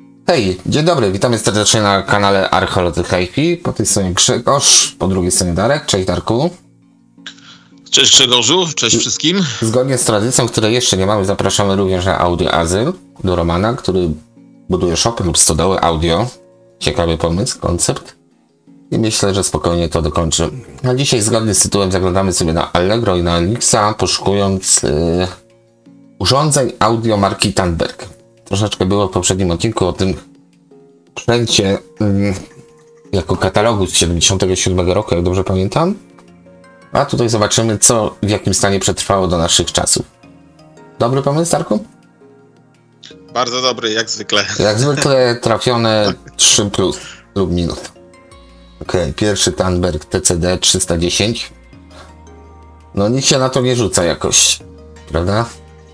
Hej, dzień dobry, witamy serdecznie na kanale Archeolodzy HiFi. Po tej stronie Grzegorz, po drugiej stronie Darek. Cześć Darku. Cześć Grzegorzu, cześć wszystkim. Zgodnie z tradycją, której jeszcze nie mamy, zapraszamy również na Audio Azyl do Romana, który buduje shopy lub stodoły audio. Ciekawy pomysł, koncept. I myślę, że spokojnie to dokończy. A dzisiaj zgodnie z tytułem zaglądamy sobie na Allegro i na Elixa, poszukując urządzeń audio marki Tandberg. Troszeczkę było w poprzednim odcinku o tym sprzęcie jako katalogu z 77 roku, jak dobrze pamiętam. A tutaj zobaczymy, co w jakim stanie przetrwało do naszych czasów. Dobry pomysł, Darku? Bardzo dobry, jak zwykle. Jak zwykle trafione 3 plus lub minus. Okej, pierwszy Tandberg TCD 310. No nikt się na to nie rzuca jakoś, prawda?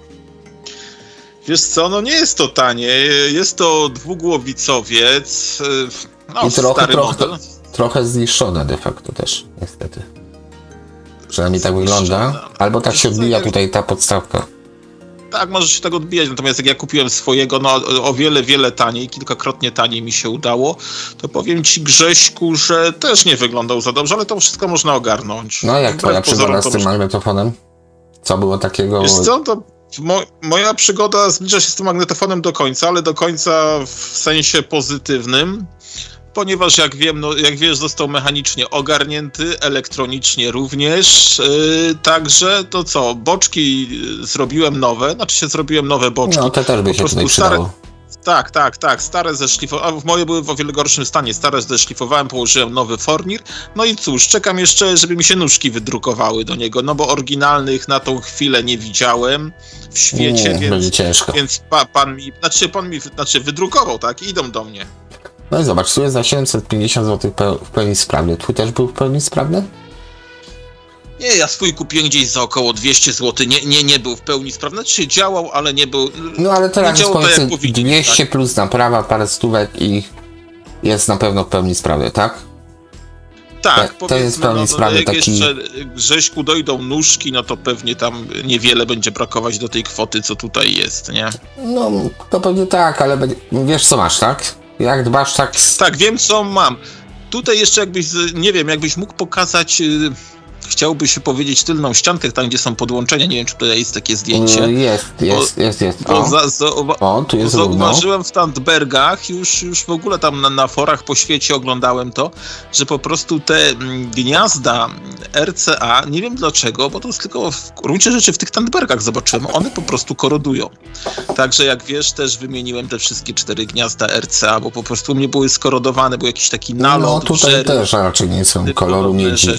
Wiesz co, no nie jest to tanie, jest to dwugłowicowiec, no I stary model. trochę zniszczone de facto też, niestety. Przynajmniej tak wygląda. Albo tak się odbija tutaj ta podstawka. Tak, może się tak odbijać, natomiast jak ja kupiłem swojego, no o wiele taniej, kilkakrotnie taniej mi się udało, to powiem ci, Grześku, że też nie wyglądał za dobrze, ale to wszystko można ogarnąć. No jak twoja przygoda z tym magnetofonem? Co było takiego? Wiesz co, to moja przygoda zbliża się z tym magnetofonem do końca, ale do końca w sensie pozytywnym, ponieważ jak wiem, no, jak wiesz, został mechanicznie ogarnięty, elektronicznie również, także to co, boczki zrobiłem nowe, zrobiłem nowe boczki. No to też by się tutaj przydało. Tak, stare zeszlifowałem, moje były w o wiele gorszym stanie, stare zeszlifowałem, położyłem nowy fornir, no i cóż, czekam jeszcze, żeby mi się nóżki wydrukowały do niego, no bo oryginalnych na tą chwilę nie widziałem w świecie, będzie ciężko. Więc pan mi wydrukował, tak, i idą do mnie. No i zobacz, tu jest za 750 zł w pełni sprawny. Twój też był w pełni sprawny? Nie, ja swój kupiłem gdzieś za około 200 zł. Nie był w pełni sprawny. Znaczy działał, ale nie był. No ale teraz jest powiedzmy 200 tak? plus naprawa, parę stówek i jest na pewno w pełni sprawny, tak? Tak, to jest w pełni sprawny jak taki. jeszcze Grześku dojdą nóżki, no to pewnie tam niewiele będzie brakować do tej kwoty, co tutaj jest, nie? No to pewnie tak, ale wiesz co masz, tak? Jak dbasz, tak. Tak, wiem co mam. Tutaj jeszcze jakbyś mógł pokazać. Chciałby się powiedzieć tylną ściankę, tam gdzie są podłączenia. Nie wiem, czy tutaj jest takie zdjęcie. Jest. Tu jest zauważyłem w Tandbergach, już w ogóle tam na forach po świecie oglądałem to, że po prostu te gniazda RCA, nie wiem dlaczego, bo to jest tylko w gruncie rzeczy w tych Tandbergach zobaczyłem, one po prostu korodują. Także jak wiesz, też wymieniłem te wszystkie 4 gniazda RCA, bo po prostu mnie były skorodowane, był jakiś taki nalot. No tutaj też raczej nie są koloru miedzi.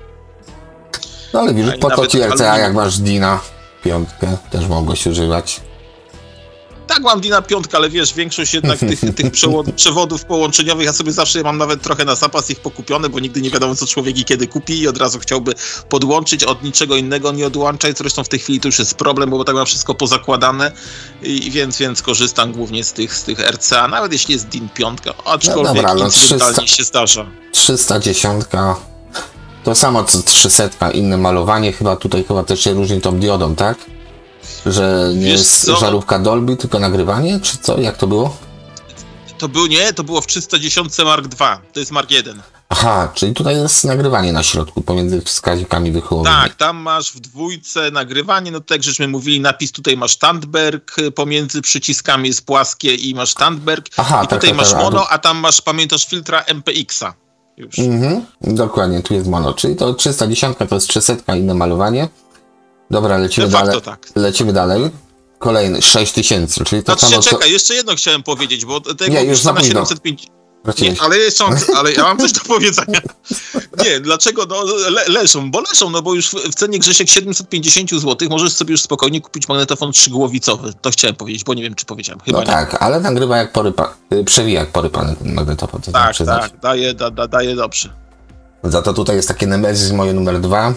No ale widzisz, po to ci RCA, jak masz Dina 5, też mogłeś używać. Tak, mam Dina 5, ale wiesz, większość jednak tych przewodów połączeniowych, ja sobie zawsze mam nawet trochę na zapas ich pokupione, bo nigdy nie wiadomo, co człowiek i kiedy kupi i od razu chciałby podłączyć, od niczego innego nie odłączać. Zresztą w tej chwili to już jest problem, bo tak mam wszystko pozakładane, więc korzystam głównie z tych RCA, nawet jeśli jest DIN 5, aczkolwiek no dobra, incydentalnie się zdarza. 310. To samo co 300, inne malowanie, chyba też się różni tą diodą, tak? Że nie jest żarówka Dolby, tylko nagrywanie, czy co? Jak to było? To było w 310 Mark II, to jest Mark I. Aha, czyli tutaj jest nagrywanie na środku, pomiędzy wskaźnikami wychyłowymi. Tak, tam masz w 2 nagrywanie, no tak jak żeśmy mówili, napis tutaj masz Tandberg, pomiędzy przyciskami jest płaskie i masz Tandberg. Aha, i tutaj masz mono, a tam masz, pamiętasz, filtra MPX-a. Dokładnie, tu jest mono, czyli to 310 to jest 300, inne malowanie. Dobra, lecimy dalej. Tak. Lecimy dalej. Kolejny 6000, czyli to samo. Czekaj, jeszcze jedno chciałem powiedzieć, bo tego już na 750. Nie, ale ja mam coś do powiedzenia. Nie, dlaczego? No, leżą, bo już w cenie, Grzesiek, 750 zł możesz sobie już spokojnie kupić magnetofon 3-głowicowy. To chciałem powiedzieć, bo nie wiem, czy powiedziałem. Chyba no nie. Tak, ale nagrywa jak przewija jak porypany ten magnetofon. Tak, daje dobrze. Za to tutaj jest takie Nemesis moje numer 2.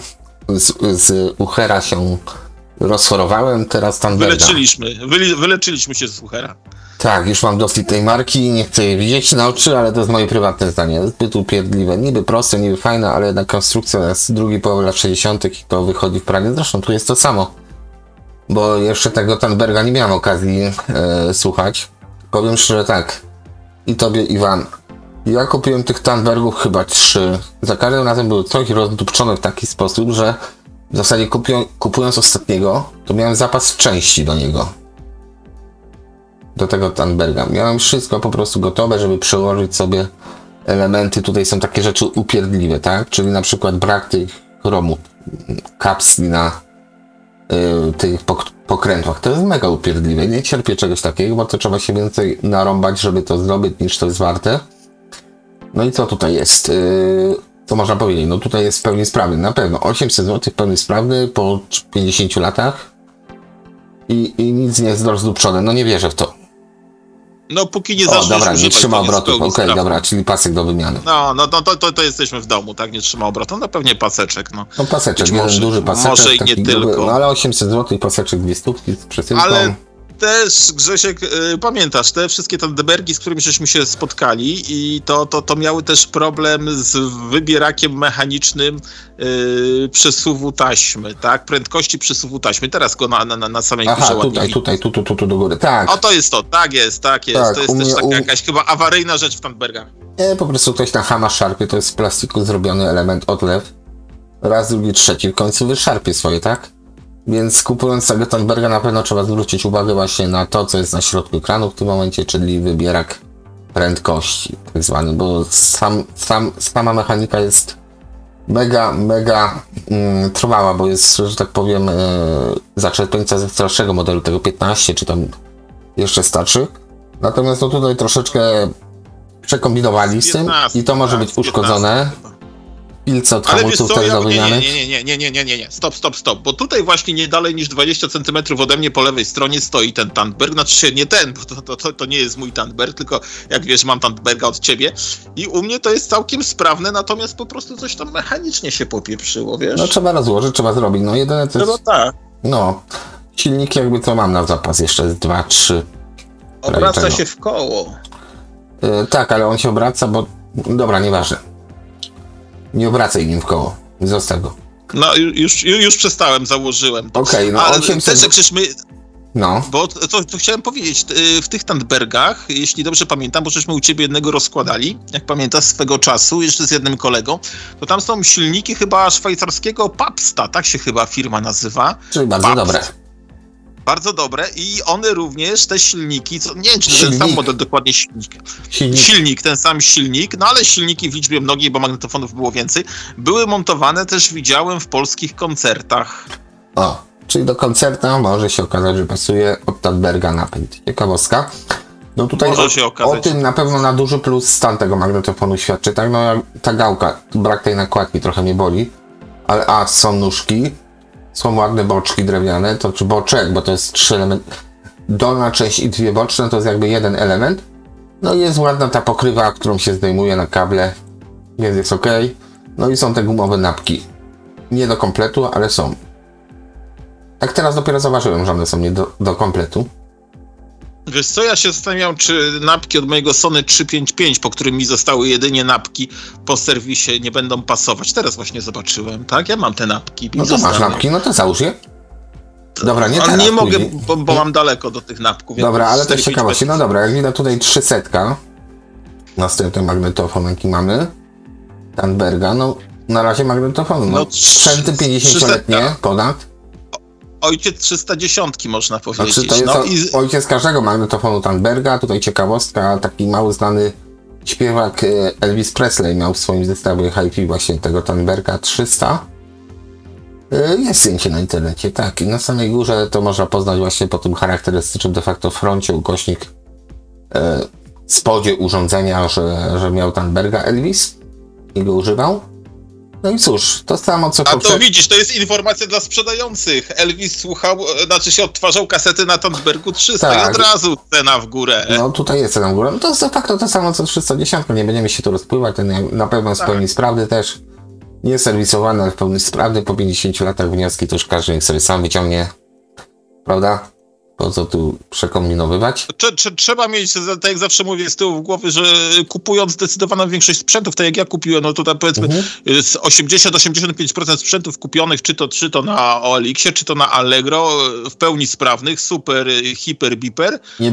Z Uchera się rozchorowałem, teraz Tandberga. Wyleczyliśmy się z Uchera. Tak, już mam dosyć tej marki, nie chcę jej widzieć na oczy, ale to jest moje prywatne zdanie. Zbyt upierdliwe, niby proste, niby fajne, ale jednak konstrukcja z drugiej połowy lat 60. i to wychodzi w pranie. Zresztą tu jest to samo. Bo jeszcze tego Tandberga nie miałem okazji słuchać. Powiem szczerze tak. I tobie, Iwan. Ja kupiłem tych Tandbergów chyba 3. Za każdym razem były coś rozdupczone w taki sposób, że w zasadzie kupując ostatniego, to miałem zapas części do niego. Do tego Tandberga. Miałem wszystko po prostu gotowe, żeby przełożyć sobie elementy. Tutaj są takie rzeczy upierdliwe, tak? Czyli na przykład brak tych chromu, kapsli na tych pokrętłach. To jest mega upierdliwe. Nie cierpię czegoś takiego, bo to trzeba się więcej narąbać, żeby to zrobić, niż to jest warte. No i co tutaj jest? Co można powiedzieć? No tutaj jest w pełni sprawny. Na pewno 800 zł w pełni sprawny po 50 latach i nic nie jest rozdupczone. No nie wierzę w to. No póki nie zaczniesz dobra, nie używać, trzyma to nie obrotów. spełni Okej, sprawy. dobra, czyli pasek do wymiany. No to jesteśmy w domu, tak? Nie trzyma obrotów. No pewnie paseczek, no. No paseczek, Być jeden może, duży paseczek. może i nie taki tylko. Gruby, no ale 800 zł paseczek 2 stówki z przesyłką. Ale też, Grzesiek, pamiętasz, te wszystkie Tandbergi, z którymi żeśmy się spotkali i to miały też problem z wybierakiem mechanicznym przesuwu taśmy, tak? Prędkości przesuwu taśmy. Teraz go na samej górze Aha, ładnie tu do góry. Tak. O, to jest to, tak jest. Tak, to jest też taka jakaś chyba awaryjna rzecz w Tandbergach. Nie, po prostu ktoś na chama szarpie, to jest z plastiku zrobiony element odlew. Raz, drugi, trzeci, w końcu wyszarpie swoje, tak? Więc kupując tego Tandberga na pewno trzeba zwrócić uwagę właśnie na to, co jest na środku ekranu w tym momencie, czyli wybierak prędkości, tak zwany, bo sama mechanika jest mega trwała, bo jest, że tak powiem, zaczerpnięta ze starszego modelu, tego 15, czy tam jeszcze starszych. Natomiast no tutaj troszeczkę przekombinowali z tym i to może być uszkodzone. Pilce od Ale wiesz hamulców co, też do wymiany. nie, stop, bo tutaj właśnie nie dalej niż 20 cm ode mnie po lewej stronie stoi ten Tandberg, znaczy się nie ten, bo to nie jest mój Tandberg, tylko jak wiesz, mam Tandberga od ciebie i u mnie to jest całkiem sprawne, natomiast po prostu coś tam mechanicznie się popieprzyło, wiesz? No trzeba rozłożyć, trzeba zrobić, no jedyne to jest, tak. no, silnik jakby co mam na zapas, jeszcze jest 2, 3. Obraca się w koło. Tak, ale on się obraca, bo, dobra, nieważne. Nie obracaj nim w koło. Zostaw go. No już przestałem, założyłem. Okej, no ale 800... też my... No. Bo to chciałem powiedzieć, w tych Tandbergach, jeśli dobrze pamiętam, bo żeśmy u ciebie jednego rozkładali, jak pamiętasz swego czasu, jeszcze z jednym kolegą, to tam są silniki chyba szwajcarskiego Pabsta, tak się chyba firma nazywa. Czyli bardzo Pabst. dobre. Bardzo dobre i one również, te silniki, nie wiem czy ten sam model dokładnie silnik, ten sam silnik, no ale silniki w liczbie mnogiej, bo magnetofonów było więcej, były montowane też, widziałem, w polskich koncertach. O, czyli do koncerta może się okazać, że pasuje od Tandberga napęd. Ciekawostka. No tutaj może się okazać. O tym na pewno na duży plus stan tego magnetofonu świadczy, tak? No ta gałka, brak tej nakładki trochę mnie boli, ale są nóżki. Są ładne boczki drewniane, to czy boczek, bo to jest 3 elementy. Dolna część i 2 boczne to jest jakby jeden element. No i jest ładna ta pokrywa, którą się zdejmuje na kable, więc jest ok. No i są te gumowe napki. Nie do kompletu, ale są. Tak teraz dopiero zauważyłem, że one są nie do kompletu. Wiesz co, ja się zastanawiam, czy napki od mojego Sony 355, po którym mi zostały jedynie napki po serwisie, nie będą pasować. Teraz właśnie zobaczyłem, tak? Ja mam te napki. No to masz napki, no to załóż je. Dobra, nie ale teraz, nie mogę, później. bo mam daleko do tych napków. Dobra, ale też 4-5 ciekawości. No dobra, jak widać tutaj 300. Następny magnetofon, jaki mamy. Tandberga, no na razie magnetofon. No, sprzęty 50-letnie ponad. Ojciec 310 można powiedzieć. Znaczy, to jest ojciec każdego magnetofonu Tandberga. Tutaj ciekawostka, taki mało znany śpiewak Elvis Presley miał w swoim zestawie hi-fi właśnie tego Tandberga 300. Jest zdjęcie na internecie, tak. I na samej górze to można poznać właśnie po tym charakterystycznym de facto froncie ukośnik spodzie urządzenia, że miał Tandberga Elvis i go używał. No i cóż, to samo co to widzisz, to jest informacja dla sprzedających. Elvis słuchał, znaczy się odtwarzał kasety na Tandbergu 300 tak. I od razu cena w górę. No tutaj jest cena w górę. No to jest de facto to samo co 310, nie będziemy się tu rozpływać, ten na pewno jest w pełni sprawny też. Nie serwisowany, ale w pełni sprawny. Po 50 latach wnioski to już każdy niech sobie sam wyciągnie. Prawda? Po co tu przekombinowywać? Trzeba mieć, tak jak zawsze mówię, z tyłu głowy, że kupując zdecydowaną większość sprzętów, tak jak ja kupiłem, no to tam powiedzmy z 80-85% sprzętów kupionych, czy to na OLX-ie, czy to na Allegro, w pełni sprawnych, super, hiper, biper. Nie były.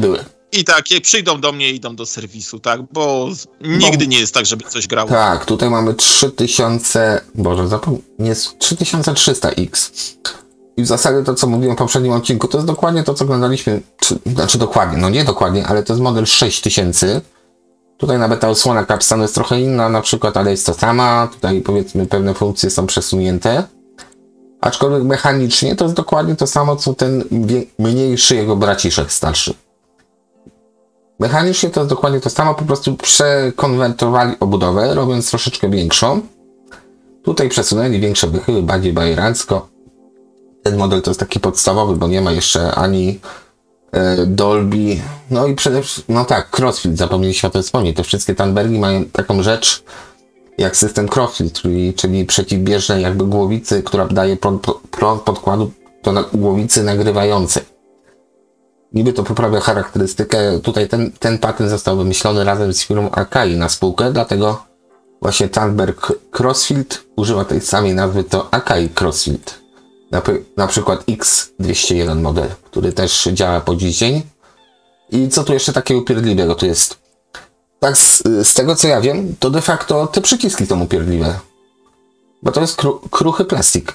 I takie przyjdą do mnie i idą do serwisu, tak? Bo nigdy nie jest tak, żeby coś grało. Tak, tutaj mamy 3000, Boże, jest 3300X. I w zasadzie to, co mówiłem w poprzednim odcinku, to jest dokładnie to, co oglądaliśmy, znaczy dokładnie, no nie dokładnie, ale to jest model 6000. Tutaj nawet ta osłona Capstanu jest trochę inna, na przykład, ale jest to sama. Tutaj powiedzmy pewne funkcje są przesunięte. Aczkolwiek mechanicznie to jest dokładnie to samo, co ten mniejszy jego braciszek starszy. Mechanicznie to jest dokładnie to samo, po prostu przekonwertowali obudowę, robiąc troszeczkę większą. Tutaj przesunęli większe wychyły, bardziej bajerancko. Ten model to jest taki podstawowy, bo nie ma jeszcze ani Dolby. No i przede wszystkim, no tak, Crossfield, zapomnieliśmy o tym wspomnieć. Te wszystkie Tandbergi mają taką rzecz jak system Crossfield, czyli przeciwbieżnej jakby głowicy, która daje prąd podkładu do głowicy nagrywającej. Niby to poprawia charakterystykę. Tutaj ten patent został wymyślony razem z firmą Akai na spółkę, dlatego właśnie Tandberg Crossfield używa tej samej nazwy, to Akai Crossfield. Na przykład X201 model, który też działa po dziś dzień. I co tu jeszcze takiego upierdliwego tu jest? Tak, z tego co ja wiem, to de facto te przyciski są upierdliwe. Bo to jest kruchy plastik.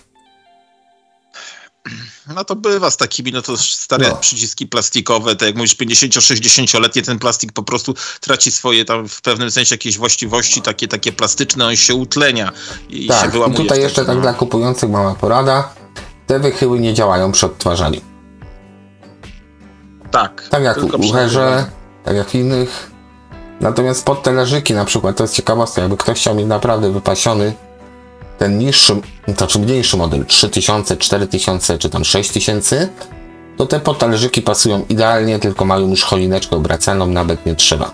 No to bywa z takimi, no to stare przyciski plastikowe, tak jak mówisz, 50-60-letnie, ten plastik po prostu traci swoje tam w pewnym sensie jakieś właściwości takie plastyczne, on się utlenia i tak, się wyłamuje. I tutaj jeszcze tak dla kupujących mała porada. Te wychyły nie działają przy odtwarzaniu. Tak. Tak jak w Uherze, tak jak innych. Natomiast pod te leżyki na przykład, to jest ciekawostka, jakby ktoś chciał mieć naprawdę wypasiony ten niższy, znaczy mniejszy model 3000, 4000 czy tam 6000, to te podtalerzyki pasują idealnie, tylko mają już choineczkę obracaną, nawet nie trzeba.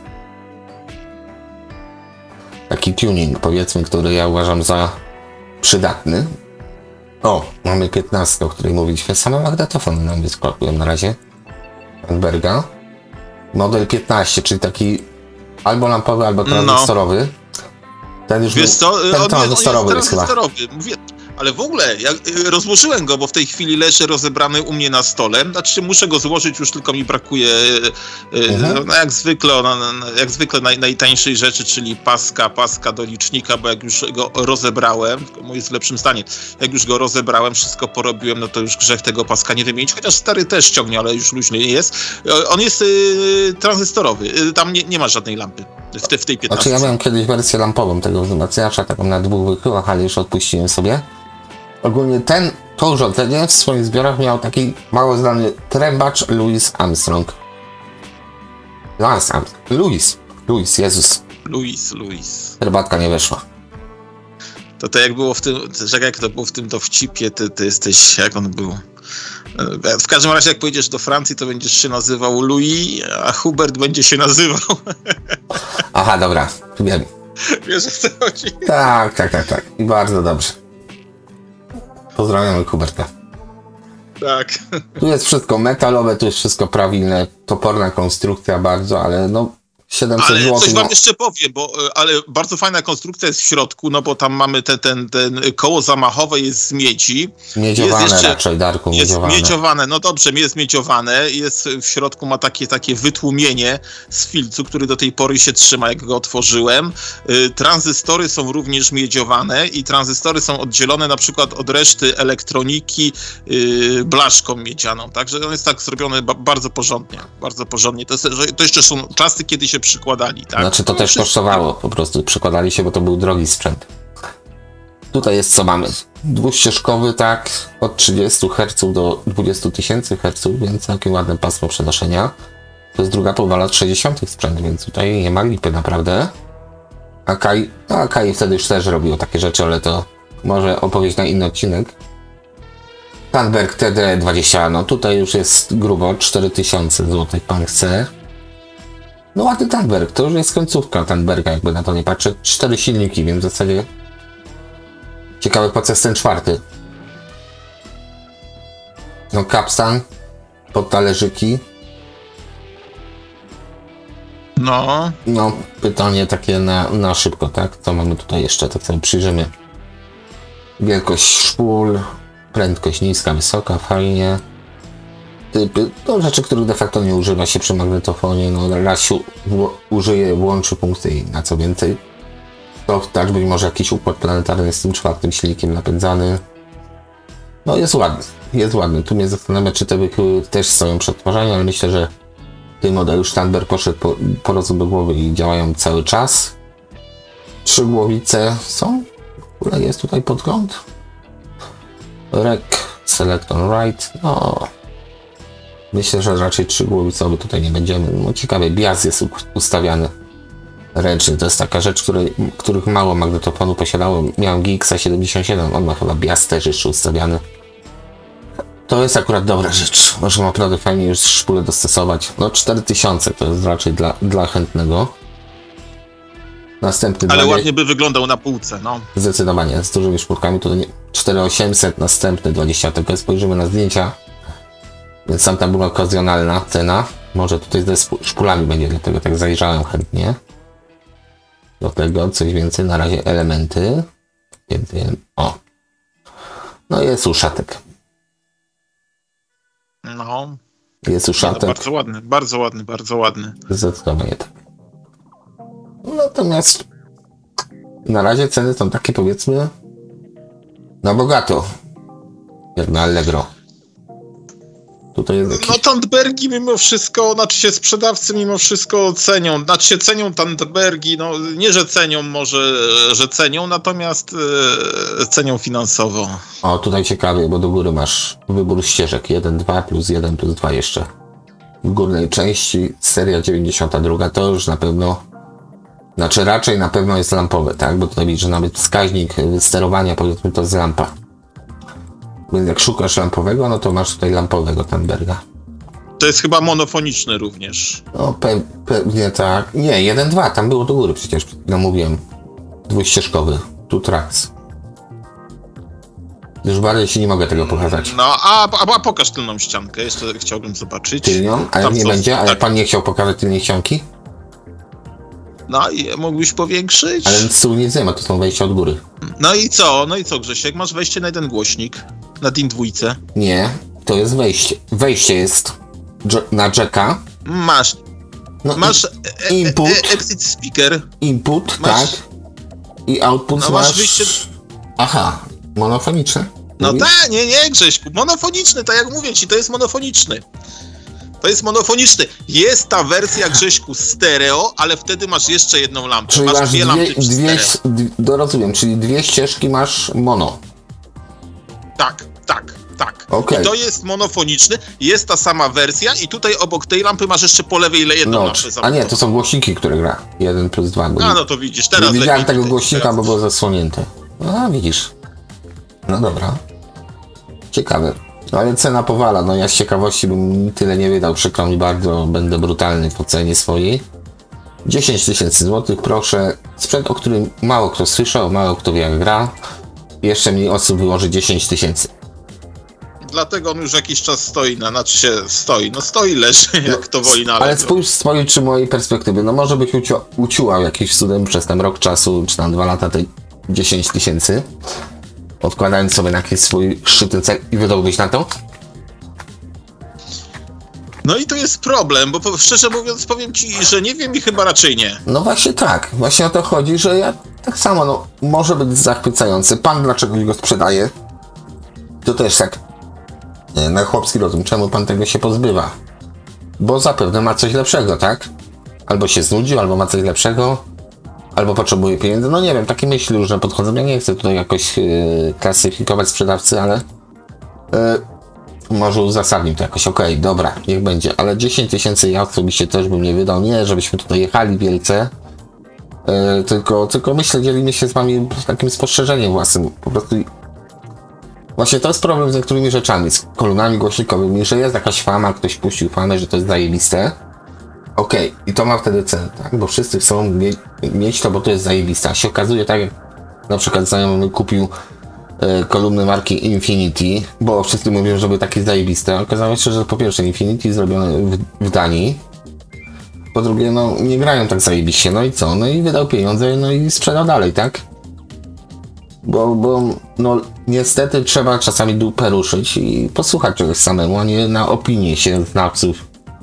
Taki tuning, powiedzmy, który ja uważam za przydatny. O, mamy 15, o której mówiliśmy. Same magnetofony nam wyskakują na razie. Tandberga. Model 15, czyli taki albo lampowy, albo tranzystorowy. Ten już wiesz co, ten tranzystorowy jest chyba. Mówię, ale w ogóle, ja rozłożyłem go, bo w tej chwili leży rozebrany u mnie na stole. Znaczy muszę go złożyć, już tylko mi brakuje no, jak zwykle najtańszej rzeczy, czyli paska do licznika, bo jak już go rozebrałem, mój jest w lepszym stanie, jak już go rozebrałem, wszystko porobiłem, no to już grzech tego paska nie wymienić, chociaż stary też ciągnie, ale już luźny jest. On jest tranzystorowy, tam nie ma żadnej lampy w tej 15. Znaczy ja miałem kiedyś wersję lampową tego wzmacniacza, taką na 2 wychyłach, ale już odpuściłem sobie. Ogólnie to urządzenie w swoich zbiorach miał taki mało znany trębacz Louis Armstrong. Louis, Jezus. Louis. Herbatka nie weszła. To jak było w tym, jak to było w tym dowcipie, ty jesteś, jak on był? W każdym razie jak pojedziesz do Francji, to będziesz się nazywał Louis, a Hubert będzie się nazywał. Aha, dobra, wiem. Wiesz, o co chodzi? Tak. I bardzo dobrze. Pozdrawiamy Huberta. Tak. Tu jest wszystko metalowe, tu jest wszystko prawilne, toporna konstrukcja bardzo, ale no 700 ale zł. Coś wam jeszcze powiem, ale bardzo fajna konstrukcja jest w środku, no bo tam mamy ten koło zamachowe jest z miedzi. Miedziowane jest jeszcze, raczej, Darku, miedziowane. No dobrze, jest miedziowane, jest w środku ma takie wytłumienie z filcu, który do tej pory się trzyma, jak go otworzyłem. Tranzystory są również miedziowane i tranzystory są oddzielone na przykład od reszty elektroniki blaszką miedzianą, także on jest tak zrobiony bardzo porządnie, bardzo porządnie. To jeszcze są czasy, kiedy się przykładali, tak? Znaczy to też kosztowało, po prostu przykładali się, bo to był drogi sprzęt. Tutaj jest co mamy. Dwuścieżkowy, tak, od 30 Hz do 20 000 Hz, więc całkiem ładne pasmo przenoszenia. To jest druga połowa lat 60. sprzęt, więc tutaj nie ma lipy naprawdę. Akai wtedy już też robiło takie rzeczy, ale to może opowieść na inny odcinek. Tandberg TD20, no tutaj już jest grubo 4000 zł, pan chce. No ładny Tandberg, to już jest końcówka Tandberga, jakby na to nie patrzę. 4 silniki, więc w zasadzie ciekawe po co jest ten czwarty. No Capstan, podtalerzyki. No, pytanie takie na szybko, tak? Co mamy tutaj jeszcze, tak sobie przyjrzymy. Wielkość szpul, prędkość niska, wysoka, fajnie. typy, to rzeczy, których de facto nie używa się przy magnetofonie, no raz się użyje, włączy funkcję i na co więcej. To tak, być może jakiś układ planetarny z tym 4. silnikiem napędzany. No jest ładny. Tu mnie zastanawia, czy te wychyły też stoją przed tworzeniem, ale myślę, że ten model Steinberg poszedł po rozum do głowy i działają cały czas. 3 głowice są? W ogóle jest tutaj podgląd? Rec, select on right. No, myślę, że raczej 3 głowicowe tutaj nie będziemy. No ciekawe, bias jest ustawiany ręcznie. To jest taka rzecz, których mało magnetofonu posiadało. Miałem GX77, on ma chyba bias też jeszcze ustawiany. To jest akurat dobra rzecz. Można naprawdę fajnie już szpulę dostosować. No 4000 to jest raczej dla chętnego. Następny ale ładnie by wyglądał na półce, no. Zdecydowanie, z dużymi szpulkami to 4800, następny 20, tylko spojrzymy na zdjęcia. Więc tam była okazjonalna cena. Może tutaj ze szpulami będzie, dlatego tak zajrzałem chętnie. Do tego coś więcej, na razie elementy. Więcej, o. No jest uszatek. No. Jest uszatek. No, bardzo ładny. Zdecydowanie tak. Natomiast na razie ceny są takie, powiedzmy, na bogato, jak na Allegro. Tutaj jest jakiś... No Tandbergi mimo wszystko, znaczy się sprzedawcy mimo wszystko cenią, znaczy się cenią Tandbergi, no nie, że cenią, może, że cenią, natomiast cenią finansowo. O, tutaj ciekawie, bo do góry masz wybór ścieżek 1, 2 plus 1 plus 2 jeszcze. W górnej części seria 92 to już na pewno, znaczy raczej na pewno jest lampowe, tak? Bo tutaj widzisz, że nawet wskaźnik sterowania, powiedzmy, to jest lampa. Więc jak szukasz lampowego, no to masz tutaj lampowego Tandberga. To jest chyba monofoniczny również. No pewnie tak. Nie, 1-2, tam było do góry przecież, no mówiłem. Dwuścieżkowy, two tracks. Już bardziej się nie mogę tego pokazać. No, a pokaż tylną ściankę, jeszcze chciałbym zobaczyć. Tylnią? A jak nie będzie? A jak pan nie chciał pokazać tylnej ścianki? No i mógłbyś powiększyć? Ale z tyłu nic nie ma, to są wejścia od góry. No i co, Grzesiek? Masz wejście na jeden głośnik, na DIN 2. Nie, to jest wejście. Wejście jest na jacka. Masz. No masz input. Exit speaker. Input, masz, tak. I output no masz wyjście... Aha, monofoniczne. No tak, nie, Grześku. Monofoniczny, tak jak mówię ci, to jest monofoniczny. To jest monofoniczny. Jest ta wersja, Grześku, stereo, ale wtedy masz jeszcze jedną lampę. Czyli masz dwie lampy rozumiem, czyli 2 ścieżki masz mono. Tak. Okay. I to jest monofoniczny, jest ta sama wersja i tutaj obok tej lampy masz jeszcze po lewej jedną lampę. A nie, to są głośniki, które gra. 1 plus 2. A no to widzisz, teraz nie widziałem tego tutaj, głośnika, teraz. bo było zasłonięte. A widzisz. No dobra. Ciekawe. No ale cena powala, no ja z ciekawości bym tyle nie wydał, przykro mi bardzo, będę brutalny w ocenie swojej. 10 000 złotych, proszę. Sprzęt, o którym mało kto słyszał, mało kto wie jak gra. Jeszcze mniej osób wyłoży 10 000. Dlatego on już jakiś czas stoi, stoi, leży, jak to woli na ale spójrz z twojej czy mojej perspektywy, no może byś uciułał jakiś cudem przez ten rok czasu, czy tam 2 lata, te 10 000, odkładając sobie na jakiś swój szczytny cel i wydałbyś na to? No i to jest problem, bo szczerze mówiąc powiem ci, że nie wiem i chyba raczej nie. No właśnie tak, właśnie o to chodzi, że ja tak samo, no może być zachwycający. Pan dlaczego go sprzedaje? To też tak na chłopski rozum, czemu pan tego się pozbywa? Bo zapewne ma coś lepszego, tak? Albo się znudził, albo ma coś lepszego, albo potrzebuje pieniędzy. No nie wiem, takie myśli różne podchodzą. Ja nie chcę tutaj jakoś klasyfikować sprzedawcy, ale może uzasadnił to jakoś. Okej, dobra, niech będzie. Ale 10 000 ja osobiście też bym nie wydał. Nie, żebyśmy tutaj jechali wielce. Tylko myślę, dzielimy się z wami takim spostrzeżeniem własnym. Po prostu właśnie to jest problem z niektórymi rzeczami, z kolumnami głośnikowymi, że jest jakaś fama, ktoś puścił famę, że to jest zajebiste. Okej, i to ma wtedy cenę, tak? Bo wszyscy chcą mieć to, bo to jest zajebiste. A się okazuje tak, jak na przykład znajomy kupił kolumny marki Infinity, bo wszyscy mówią, że były takie zajebiste. Okazało się, że po pierwsze Infinity zrobione w Danii, po drugie, no nie grają tak zajebiście, no i co? No i wydał pieniądze, no i sprzedał dalej, tak? Bo no niestety trzeba czasami dupę ruszyć i posłuchać czegoś samemu, a nie na opinię się znawców,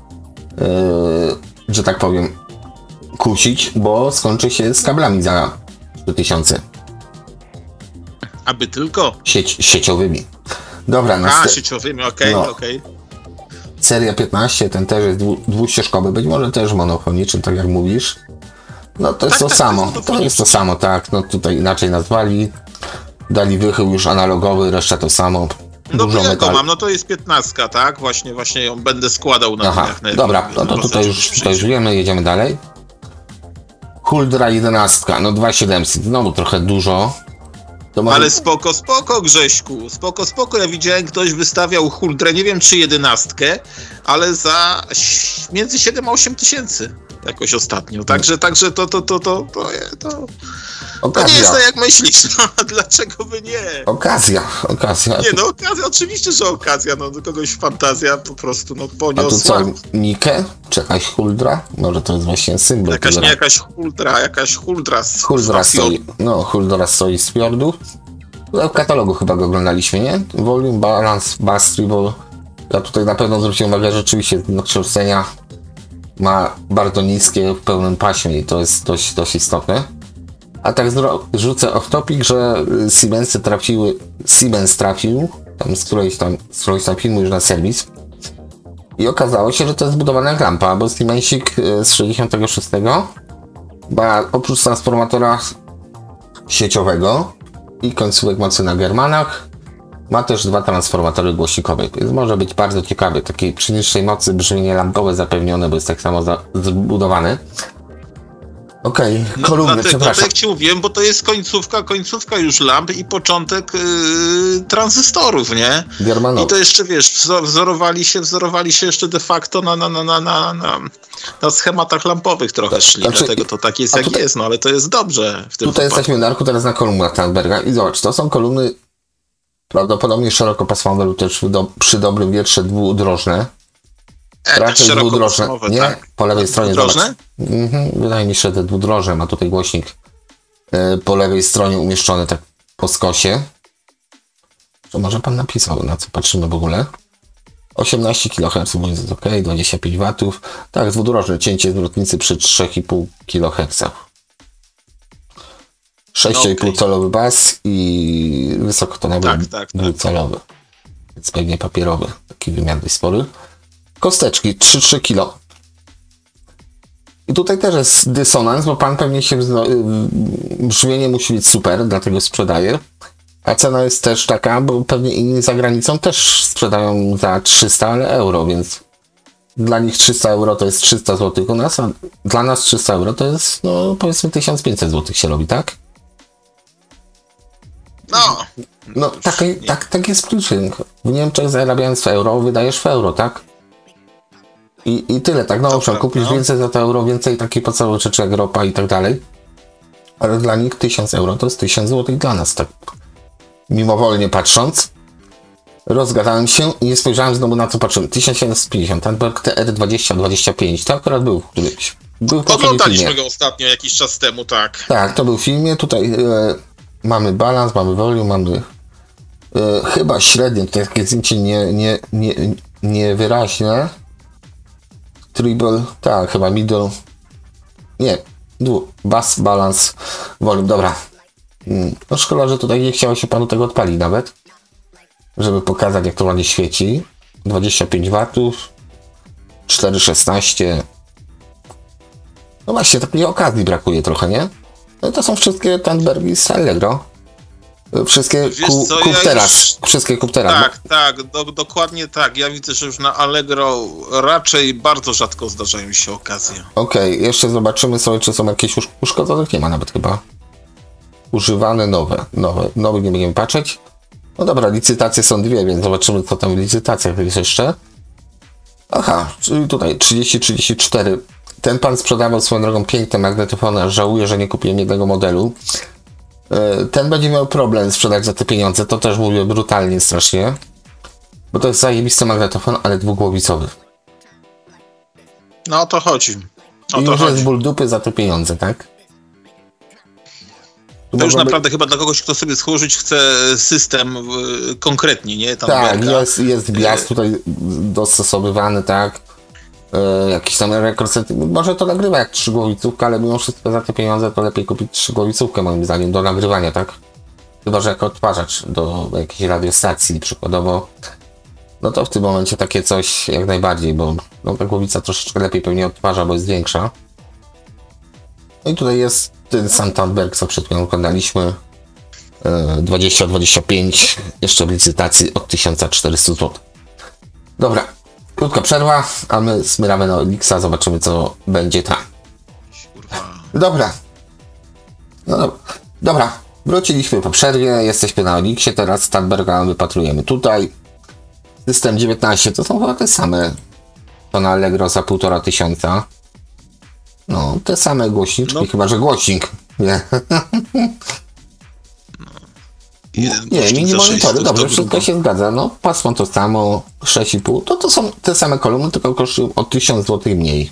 że tak powiem, kusić, bo skończy się z kablami za 3000. Aby tylko. Sieciowymi. Dobra, sieciowymi, okej. Seria 15, ten też jest dwuścieżkowy, być może też monofoniczny, tak jak mówisz. No to jest to samo, to jest to samo, tak, no tutaj inaczej nazwali, dali wychył już analogowy, reszta to samo. No to ja go mam, no to jest 15, tak? Właśnie ją będę składał na dniach. Dobra, no to tutaj już wiemy, jedziemy dalej. Huldra 11, no 2700, znowu trochę dużo. Ale spoko, Grześku, spoko, ja widziałem, ktoś wystawiał Huldrę, nie wiem czy 11, ale za między 7 a 8 tysięcy jakoś ostatnio, także to nie jest tak jak myślisz, no, dlaczego by nie? Okazja. Nie, no okazja, oczywiście, że okazja, no do kogoś fantazja po prostu, no poniosła. A to co, Nike? Czy jakaś Huldra? Może to jest właśnie symbol. Jakaś Huldra Huldra stoi z fiordu. W katalogu chyba go oglądaliśmy, nie? Volume, balance, bass, treble. Ja tutaj na pewno zwróciłem uwagę, że rzeczywiście kształcenia ma bardzo niskie w pełnym paśmie i to jest dość istotne. A tak rzucę off topic, że Siemens trafił tam z którejś tam filmu już na serwis i okazało się, że to jest zbudowana jak lampa, bo Siemensik z 66 ma oprócz transformatora sieciowego i końcówek mocy na Germanach ma też 2 transformatory głośnikowe, więc może być bardzo ciekawy, takiej przy niższej mocy brzmienie lampowe zapewnione, bo jest tak samo zbudowany. Okej, kolumny, przepraszam. Jak ci mówiłem, bo to jest końcówka już lamp i początek tranzystorów, nie? Germanowy. I to jeszcze, wiesz, wzorowali się jeszcze de facto na schematach lampowych trochę szli, dlatego to tak jest jak jest, no ale to jest dobrze w tym Tutaj jesteśmy, Darku, teraz na kolumnach Tandberga i zobacz, to są kolumny prawdopodobnie szerokopasmowe lub też przy dobrym wietrze dwudrożne. Raczej dwudrożne, nie? Tak. Po lewej stronie dwudrożne? Wydaje mi się, że te dwudrożne ma tutaj głośnik po lewej stronie umieszczony tak po skosie. To może pan napisał, na co patrzymy w ogóle. 18 kHz, mówiąc jest ok, 25 W. Tak, dwudrożne cięcie zwrotnicy przy 3,5 kHz. 6,5 calowy bas i wysokotonowy dwucalowy. Więc pewnie papierowy, taki wymiar dość spory. Kosteczki 3 kg. I tutaj też jest dysonans, bo pan pewnie się brzmienie musi być super, dlatego sprzedaje. A cena jest też taka, bo pewnie inni za granicą też sprzedają za 300 euro, więc dla nich 300 euro to jest 300 zł u nas, a dla nas 300 euro to jest, no powiedzmy 1500 zł się robi, tak? No tak jest kluczyk. W Niemczech zarabiając w euro, wydajesz w euro, tak? I tyle, tak? No owszem, kupisz więcej za to euro, więcej takiej podstawowej rzeczy jak ropa i tak dalej. Ale dla nich 1000 euro to jest 1000 zł dla nas, tak? Mimowolnie patrząc, rozgadałem się i nie spojrzałem znowu na co patrzyłem. 1750, Tandberg TR2025, to akurat był w którymś. Oglądaliśmy go ostatnio jakiś czas temu, tak. Tak, to był w filmie. Tutaj mamy balans, mamy volume, mamy chyba średnie, tutaj takie zdjęcie niewyraźne. Treble, tak, chyba middle. Nie, bass, balance, volume, dobra. No szkoda, że tutaj nie chciało się panu tego odpalić nawet, żeby pokazać jak to ładnie świeci. 25 W, 4,16. No właśnie, takiej okazji brakuje trochę, nie? No to są wszystkie Tandbergi z Allegro. Wszystkie kup teraz. Wszystkie kup teraz. Tak, dokładnie tak. Ja widzę, że już na Allegro raczej bardzo rzadko zdarzają się okazje. Okej, jeszcze zobaczymy sobie, czy są jakieś uszkodzonych. Nie ma nawet chyba. Używane nowe. Nowych nie będziemy patrzeć. No dobra, licytacje są dwie, więc zobaczymy, co tam w licytacjach jest jeszcze. Aha, czyli tutaj 30-34. Ten pan sprzedawał swoją drogą piękne magnetofony, aż żałuję, że nie kupiłem jednego modelu. Ten będzie miał problem sprzedać za te pieniądze, to też mówię brutalnie strasznie. Bo to jest zajebisty magnetofon, ale dwugłowicowy. No o to chodzi. I już jest ból dupy za te pieniądze, tak? To już naprawdę chyba dla kogoś, kto sobie stworzyć chce system konkretnie, nie? Tam tak, jest wjazd tutaj dostosowywany, tak. Jakiś tam rekord, może to nagrywa jak 3-głowicówka, ale mimo wszystko za te pieniądze to lepiej kupić 3-głowicówkę moim zdaniem do nagrywania, tak? Chyba, że jako odtwarzacz do jakiejś radiostacji przykładowo, no to w tym momencie takie coś jak najbardziej, bo no, ta głowica troszeczkę lepiej pewnie odtwarza, bo jest większa. No i tutaj jest ten sam Tandberg, co przed chwilą oglądaliśmy, 20-25, jeszcze w licytacji od 1400 zł. Dobra, krótka przerwa, a my smyramy na Elixa, zobaczymy co będzie tam. Dobra. No dobra, wróciliśmy po przerwie, jesteśmy na Elixie, teraz Tandberga wypatrujemy tutaj. System 19 to są chyba te same, to na Allegro za 1500. No, te same głośniczki, chyba że głośnik. Nie. Nie, mini monitory, dobrze, wszystko się zgadza. No, pasmo to samo, 6,5, to są te same kolumny, tylko kosztują o 1000 zł mniej.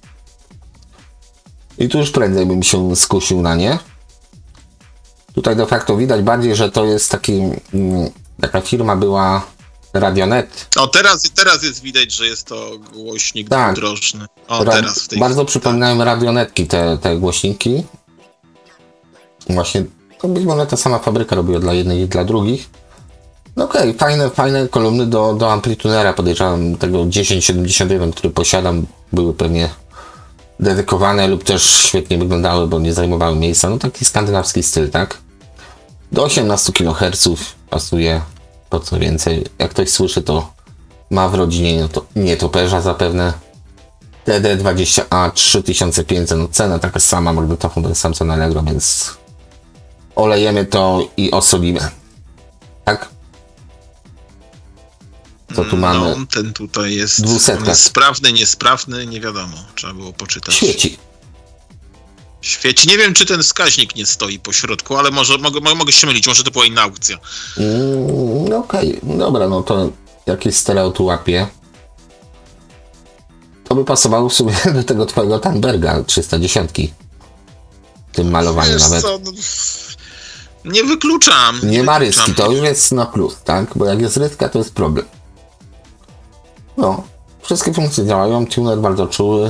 I tu już prędzej bym się skusił na nie. Tutaj de facto widać bardziej, że to jest taki, taka firma była Radionet. O, teraz jest widać, że jest to głośnik dwudrożny. O, teraz w tej bardzo przypominają radionetki te głośniki. Właśnie, to być może ta sama fabryka robiła dla jednych i dla drugich. No okej, fajne kolumny do amplitunera, podejrzewam tego 1071, który posiadam, były pewnie dedykowane lub też świetnie wyglądały, bo nie zajmowały miejsca. No taki skandynawski styl, tak? Do 18 kHz pasuje, po co więcej. Jak ktoś słyszy, to ma w rodzinie no to nietoperza zapewne. TD20A 3500, no cena taka sama, magnetofon ten sam co na Allegro, więc olejemy to i osolimy. Tak? Co tu mamy? No, ten tutaj jest 200. Sprawny, niesprawny, nie wiadomo. Trzeba było poczytać. Świeci. Świeci. Nie wiem, czy ten wskaźnik nie stoi po środku, ale mogę się mylić, może to była inna aukcja. No okej, dobra, no to jakieś stereo tu łapie. To by pasowało w sumie do tego twojego Tandberga 310. W tym malowaniu nawet. Co, no, nie wykluczam. Nie ma ryski, to już jest na plus, tak? Bo jak jest ryska, to jest problem. No, wszystkie funkcje działają, tuner bardzo czuły.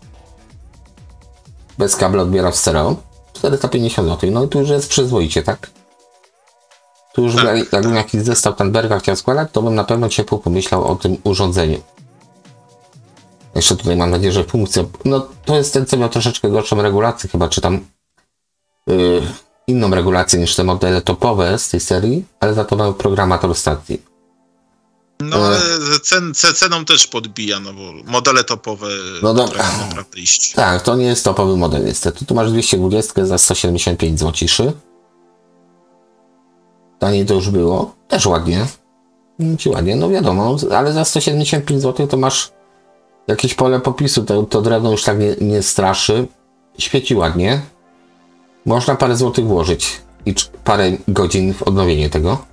Bez kabla odbiera w stereo. 450 zł, no i tu już jest przyzwoicie, tak? Tu już jakbym jakiś zestaw Tandberga chciał składać, to bym na pewno ciepło pomyślał o tym urządzeniu. Jeszcze tutaj mam nadzieję, że funkcja... No to jest ten, co miał troszeczkę gorszą regulację chyba, czy tam inną regulację niż te modele topowe z tej serii, ale za to mamy programator stacji. No ale ceną też podbija, no bo modele topowe no dobra. Naprawdę iść. Tak, to nie jest topowy model niestety. Tu masz 220 za 175 zł. Taniej to już było. Też ładnie. Ładnie, no wiadomo, ale za 175 zł to masz jakieś pole popisu. To drewno już tak nie straszy. Świeci ładnie. Można parę złotych włożyć i parę godzin w odnowienie tego.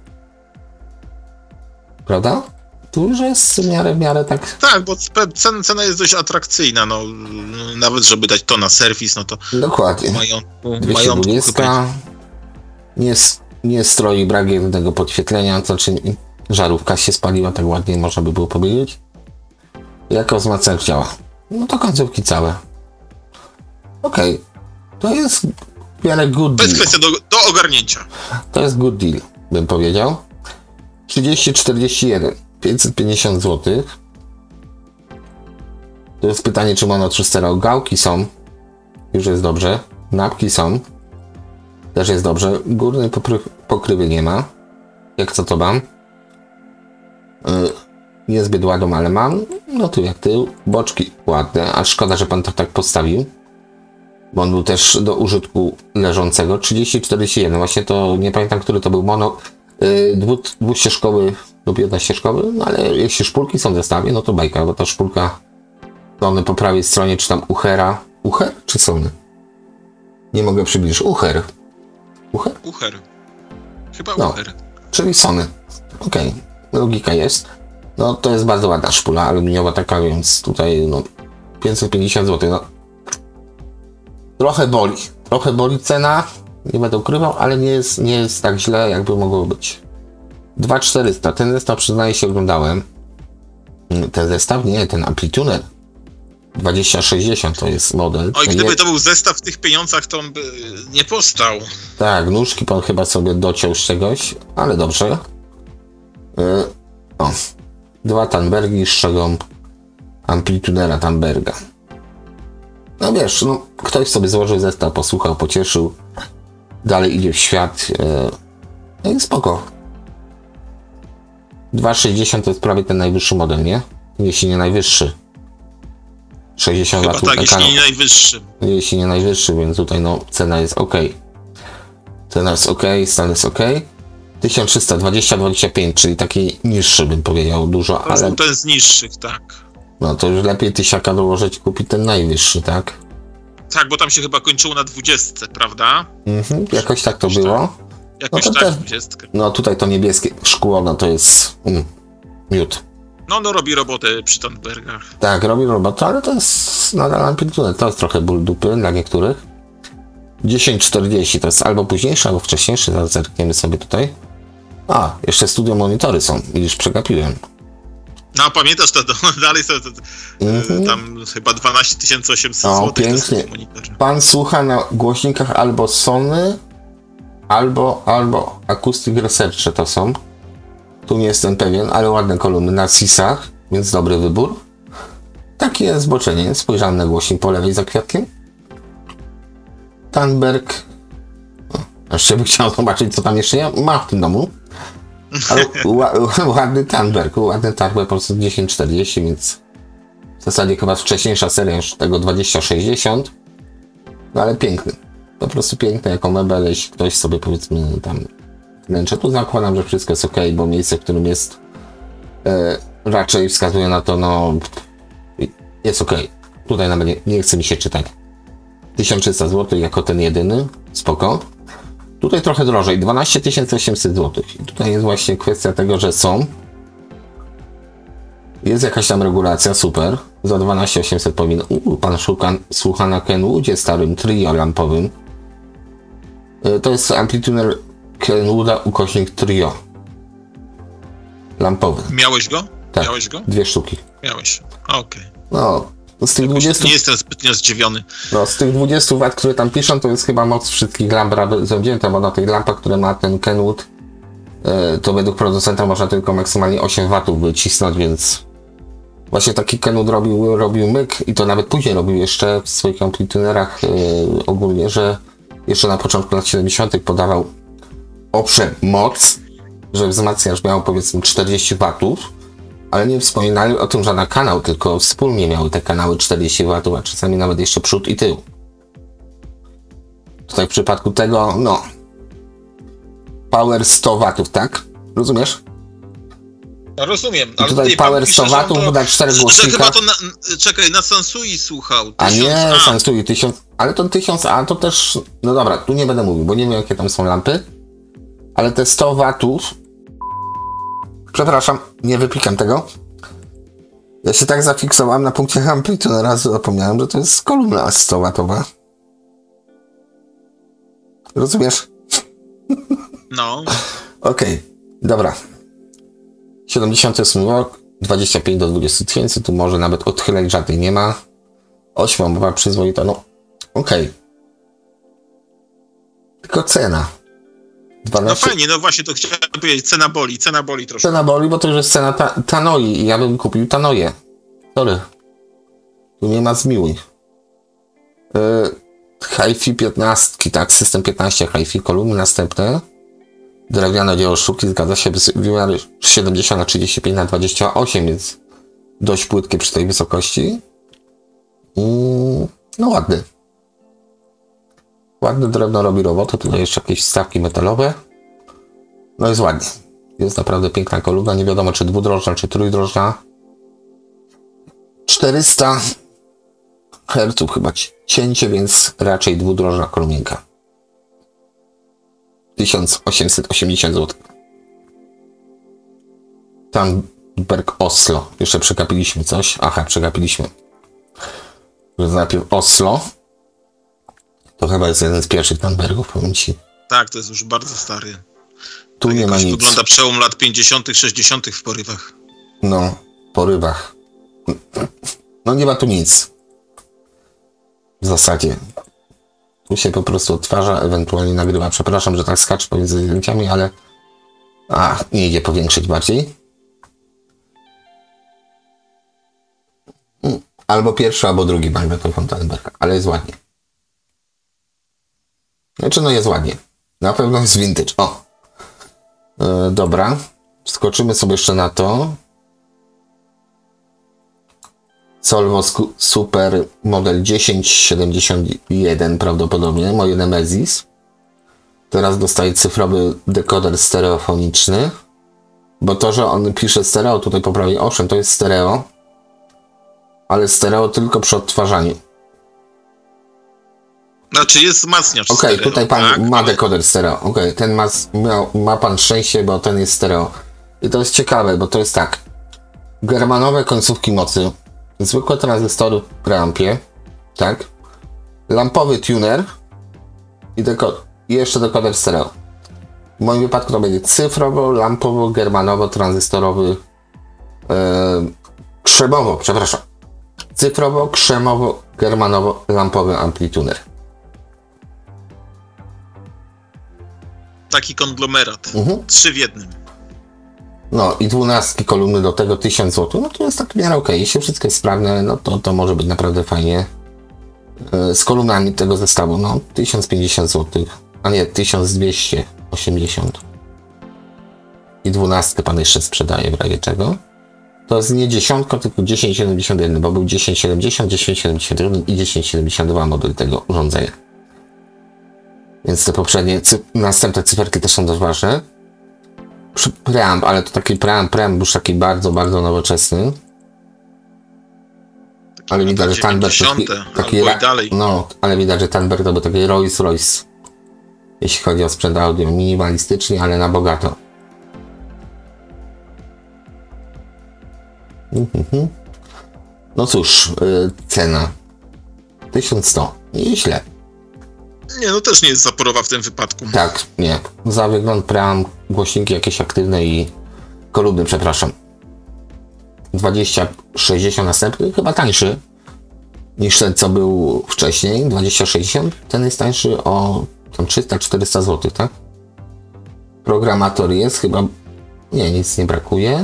Prawda? Tu już jest w miarę tak... Tak, bo cena jest dość atrakcyjna, no nawet żeby dać to na serwis, no to... Dokładnie. 220, nie stroi, brak jednego podświetlenia, to znaczy żarówka się spaliła, tak ładnie można by było powiedzieć. Jako wzmacniacz działa. No to końcówki całe. Okej. To jest w miarę good deal. To jest kwestia do ogarnięcia. To jest good deal, bym powiedział. 3041, 550 zł. To jest pytanie, czy mono 3 stereo. Gałki są. Już jest dobrze. Napki są. Też jest dobrze. Górnej pokrywy nie ma. Jak co to mam? Niezbyt ładną, ale mam. No tu jak tył. Boczki ładne, a szkoda, że pan to tak postawił. Bo on był też do użytku leżącego. 3041. Właśnie to nie pamiętam, który to był mono. Dwuścieżkowy lub jednościeżkowy, no ale jeśli szpulki są w zestawie, no to bajka, bo ta szpulka Sony po prawej stronie, czy tam Uchera. Ucher czy Sony? Nie mogę przybliżyć. Ucher. Ucher? Ucher. Chyba no, Ucher. Czyli Sony. Okej. Logika jest. No to jest bardzo ładna szpula aluminiowa taka, więc tutaj no 550 zł. No. Trochę boli cena, Nie będę ukrywał, ale nie jest tak źle, jakby mogło być. 2400. Ten zestaw, przyznaję się, oglądałem. Ten zestaw? Nie, ten Amplituner. 2060 to jest model. Oj, gdyby to był zestaw w tych pieniądzach, to on by nie powstał. Tak, nóżki pan chyba sobie dociął z czegoś, ale dobrze. O, 2 Tandbergi z szegą Amplitunera Tandberga. No wiesz, no, ktoś sobie złożył zestaw, posłuchał, pocieszył, dalej idzie w świat. No i spoko. 260 to jest prawie ten najwyższy model, nie? Jeśli nie najwyższy. 60 Chyba watów tak, na jeśli kanał. nie najwyższy. Jeśli nie najwyższy, więc tutaj no cena jest ok. Cena jest ok, stan jest ok. 1320-25, czyli taki niższy, bym powiedział, dużo, ale To jest z niższych, tak. no to już lepiej tysiaka dołożyć, kupić ten najwyższy, tak? Tak, bo tam się chyba kończyło na 20, prawda? Jakoś tak to było. Jakoś No to tak, też- 20. No tutaj to niebieskie szkło, no to jest miód. No robi robotę przy Tandbergach. Tak, robi robotę, ale to jest nadal Amplitude. To jest trochę ból dupy dla niektórych. 1040 to jest albo późniejszy, albo wcześniejszy. Zaraz zerkniemy sobie tutaj. A, jeszcze studio monitory są. Widzisz, przegapiłem. No a pamiętasz, to dalej są tam chyba 12 800 O, zł. pięknie. Pan słucha na głośnikach albo Sony, albo Acoustic Research to są. Tu nie jestem pewien, ale ładne kolumny na CIS-ach, więc dobry wybór. Takie zboczenie. Spojrzałem na głośnik po lewej za kwiatkiem. Tandberg. Jeszcze bym chciał zobaczyć, co tam jeszcze ma w tym domu. Ale ładny Tandberg po prostu 1040, więc w zasadzie chyba wcześniejsza seria już tego 2060. No ale piękny. Po prostu piękny jako mebel, jeśli ktoś sobie powiedzmy tam wnętrze. Tu zakładam, że wszystko jest ok, bo miejsce, w którym jest raczej wskazuje na to, no jest ok. Tutaj nawet nie chce mi się czytać. 1300 zł jako ten jedyny, spoko. Tutaj trochę drożej, 12 800 zł. I tutaj jest właśnie kwestia tego, że są. Jest jakaś tam regulacja, super. Za 12 800 powinno. Pan słucha na Kenwoodzie starym, trio lampowym. To jest Amplituner Kenwooda ukośnik trio. Lampowy. Miałeś go? Tak, Miałeś go? 2 sztuki. Miałeś. Okej. No, z tych 20... Nie jestem zbytnio zdziwiony. No, z tych 20 W, które tam piszą, to jest chyba moc wszystkich lamp razem wzięta, bo na tych lampach, które ma ten Kenwood, to według producenta można tylko maksymalnie 8 W wycisnąć, więc właśnie taki Kenwood robił myk i to nawet później robił jeszcze w swoich amplitunerach ogólnie, że jeszcze na początku lat 70. podawał owszem moc, że wzmacniacz miał powiedzmy 40 W, ale nie wspominali o tym, że na kanał, tylko wspólnie miały te kanały 40 W, a czasami nawet jeszcze przód i tył. Tutaj w przypadku tego, no, power 100 W, tak? Rozumiesz? No, rozumiem. I tutaj power 100 W na 4 głośnika. Chyba to czekaj, na Sansui słuchał. A 1000 nie, Sansui 1000, ale to 1000A to też, no dobra, tu nie będę mówił, bo nie wiem jakie tam są lampy, ale te 100 W, przepraszam, nie wypikam tego. Ja się tak zafiksowałem na punkcie Amplitunera, że zapomniałem, że to jest kolumna 100-watowa. Rozumiesz? No. Okej, dobra. 78 rok, 25 do 20 tysięcy, tu może nawet odchyleń żadnej nie ma. 8 była przyzwoita, no okej. Tylko cena. 12... No fajnie, no właśnie to chciałem powiedzieć, cena boli troszkę. Cena boli, bo to już jest cena Tanoi i ja bym kupił Tanoję. Sorry. Tu nie ma zmiłuj. Hi-Fi 15, tak, system 15 Hi-Fi, kolumny następne. Drewniane dzieło sztuki, zgadza się, wymiary 70 na 35 na 28, więc dość płytkie przy tej wysokości. No ładny. Ładne drewno robi robotę, tutaj jeszcze jakieś wstawki metalowe. No jest ładnie. Jest naprawdę piękna kolumna, nie wiadomo czy dwudrożna, czy trójdrożna. 400 Hz chyba cięcie, więc raczej dwudrożna kolumnienka. 1880 zł. Tandberg Oslo. Jeszcze przegapiliśmy coś. Aha, przegapiliśmy. Najpierw Oslo. To chyba jest jeden z pierwszych Tandbergów, powiem ci. Tak, to jest już bardzo stary. Tu tak nie ma nic. Wygląda przełom lat 50., 60. w porywach. No, porywach. No nie ma tu nic. W zasadzie. Tu się po prostu odtwarza, ewentualnie nagrywa. Przepraszam, że tak skaczę pomiędzy zdjęciami, ale nie idzie powiększyć bardziej. Albo pierwszy, albo drugi magnetofon Tandberga, ale jest ładnie. Znaczy, no jest ładnie. Na pewno jest vintage. O! Dobra. Skoczymy sobie jeszcze na to. Solvo Super model 1071 prawdopodobnie, moje Nemesis. Teraz dostaje cyfrowy dekoder stereofoniczny. Bo to, że on pisze stereo, tutaj poprawię, owszem, to jest stereo. Ale stereo tylko przy odtwarzaniu. Znaczy jest wzmacniacz Okej, stereo, tutaj pan tak? ma dekoder stereo. Okej, ten ma pan szczęście, bo ten jest stereo. I to jest ciekawe, bo to jest tak. Germanowe końcówki mocy. Zwykłe tranzystory w preampie. Tak. Lampowy tuner. I jeszcze dekoder stereo. W moim wypadku to będzie cyfrowo, lampowo, germanowo, tranzystorowy. Krzemowo, przepraszam. Cyfrowo, krzemowo, germanowo, lampowy amplituner. Taki konglomerat. 3 w jednym. No i 12 kolumny do tego 1000 zł. No to jest tak w miarę okej. Jeśli wszystko jest sprawne, no to może być naprawdę fajnie. Z kolumnami tego zestawu, no 1050 zł. A nie, 1280. I 12 pan jeszcze sprzedaje w razie czego. To jest nie 10, tylko 1071, bo był 1070, 1071 i 1072 model tego urządzenia. Więc te poprzednie, następne cyferki też są dość ważne. Preamp, ale to taki preamp już taki bardzo, bardzo nowoczesny. Ale widać, że Tandberg taki dalej. no, ale widać, że Tandberg to był taki Rolls Royce. Jeśli chodzi o sprzęt audio, minimalistycznie, ale na bogato. No cóż, cena 1100, nieźle. Nie, no też nie jest zaporowa w tym wypadku. Tak, nie. Za wygląd preamp, głośniki jakieś aktywne i kolumny, przepraszam. 2060 następny, chyba tańszy niż ten, co był wcześniej. 2060, ten jest tańszy o tam 300-400 zł, tak? Programator jest chyba... Nie, nic nie brakuje.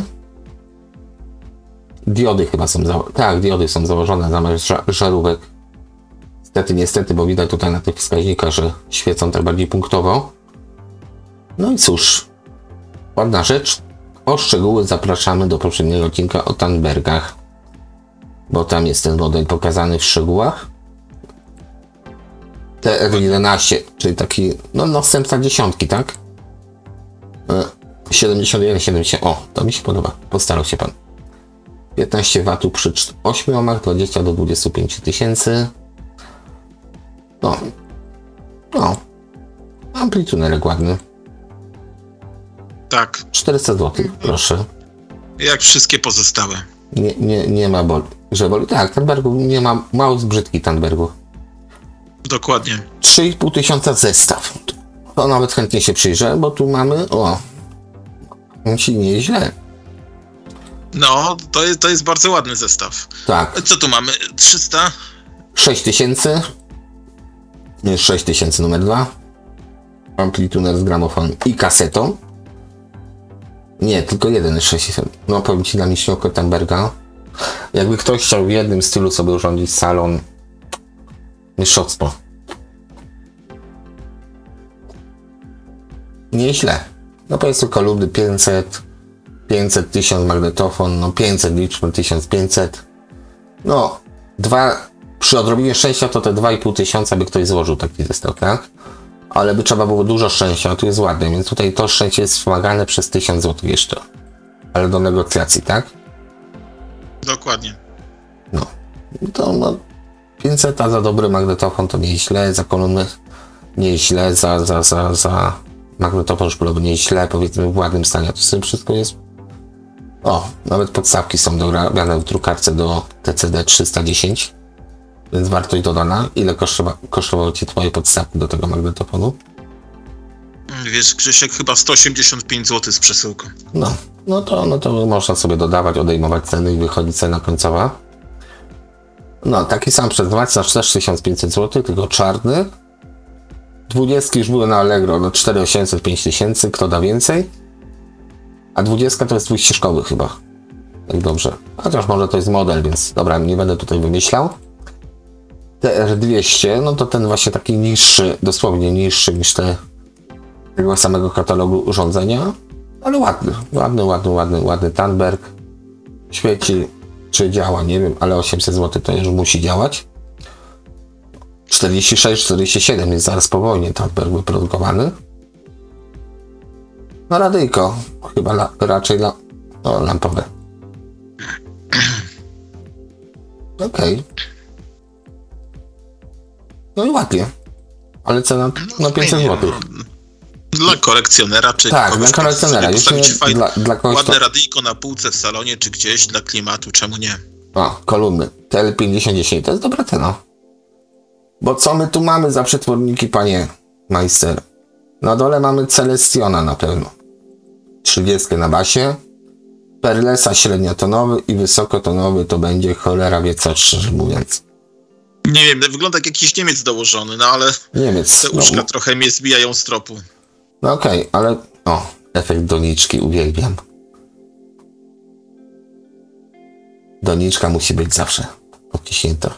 Diody chyba są tak, diody są założone zamiast żarówek. Niestety, bo widać tutaj na tych wskaźnikach, że świecą tak bardziej punktowo. No i cóż, ładna rzecz. O szczegóły zapraszamy do poprzedniego odcinka o Tandbergach, bo tam jest ten model pokazany w szczegółach. TR11, czyli taki, no następca dziesiątki, tak? 71, 70, o, to mi się podoba, postarał się pan. 15 W przy 8 ohmach, 20 do 25 tysięcy. No, amplitunerek ładny. Tak. 400 zł, proszę. Jak wszystkie pozostałe. Nie ma że boli. Tak, Tandbergu nie ma, mało z brzydkich Tandbergów. Dokładnie. 3,5 tysiąca zestaw. To nawet chętnie się przyjrzę, bo tu mamy, nieźle. No, to jest bardzo ładny zestaw. Tak. Co tu mamy? 300? 6000. 6000 numer 2. Amplituner z gramofonem i kasetą. Nie, tylko jeden 6000. No powiem ci na miśnioko Tandberga. Jakby ktoś chciał w jednym stylu sobie urządzić salon, mistrzostwo. Nieźle. No powiedzmy kolumny 500, 1000 magnetofon, no 500 liczmy, 1500. No, przy odrobinie szczęścia to te 2500 by ktoś złożył taki zestaw, tak? Ale by trzeba było dużo szczęścia, a tu jest ładne, więc tutaj to szczęście jest wymagane przez 1000 zł jeszcze. Ale do negocjacji, tak? Dokładnie. No. To 500 za dobry magnetofon to nieźle, za kolumny nieźle, za magnetofon szpulowy nieźle, powiedzmy w ładnym stanie. To sobie wszystko jest... O, nawet podstawki są dorabiane w drukarce do TCD 310. Więc wartość dodana. Ile kosztowały Cię Twoje podstawki do tego magnetofonu? Wiesz, Krzysiek, chyba 185 zł z przesyłką. No to można sobie dodawać, odejmować ceny i wychodzi cena końcowa. No, taki sam przeznaczacz też 1500 zł, tylko czarny. 20 już były na Allegro, no 4800, 5000, kto da więcej? A 20 to jest dwuścieżkowy chyba. Tak dobrze. Chociaż może to jest model, więc dobra, nie będę tutaj wymyślał. TR200, no to ten właśnie taki niższy, dosłownie niższy niż tego samego katalogu urządzenia. Ale ładny Tandberg. Świeci, czy działa, nie wiem, ale 800 zł to już musi działać. 46, 47 jest zaraz po wojnie Tandberg wyprodukowany. No radyjko, chyba raczej lampowe. Okej. No i ładnie. Ale cena no 500 zł. Dla kolekcjonera, czy tak, dla kolekcjonera. Już nie, dla kogoś ładne radyjko na półce w salonie, czy gdzieś dla klimatu, czemu nie? O, kolumny. TL5010, to jest dobra cena. Bo co my tu mamy za przetworniki, panie majster? Na dole mamy Celestiona na pewno. 30 na basie. Perlesa średniotonowy i wysokotonowy to będzie cholera wie co, szczerze mówiąc. Nie wiem, wygląda jak jakiś Niemiec dołożony, no ale Niemiec, te uszka trochę mnie zbijają z tropu. No okej, ale efekt doniczki uwielbiam. Doniczka musi być zawsze odciśnięta.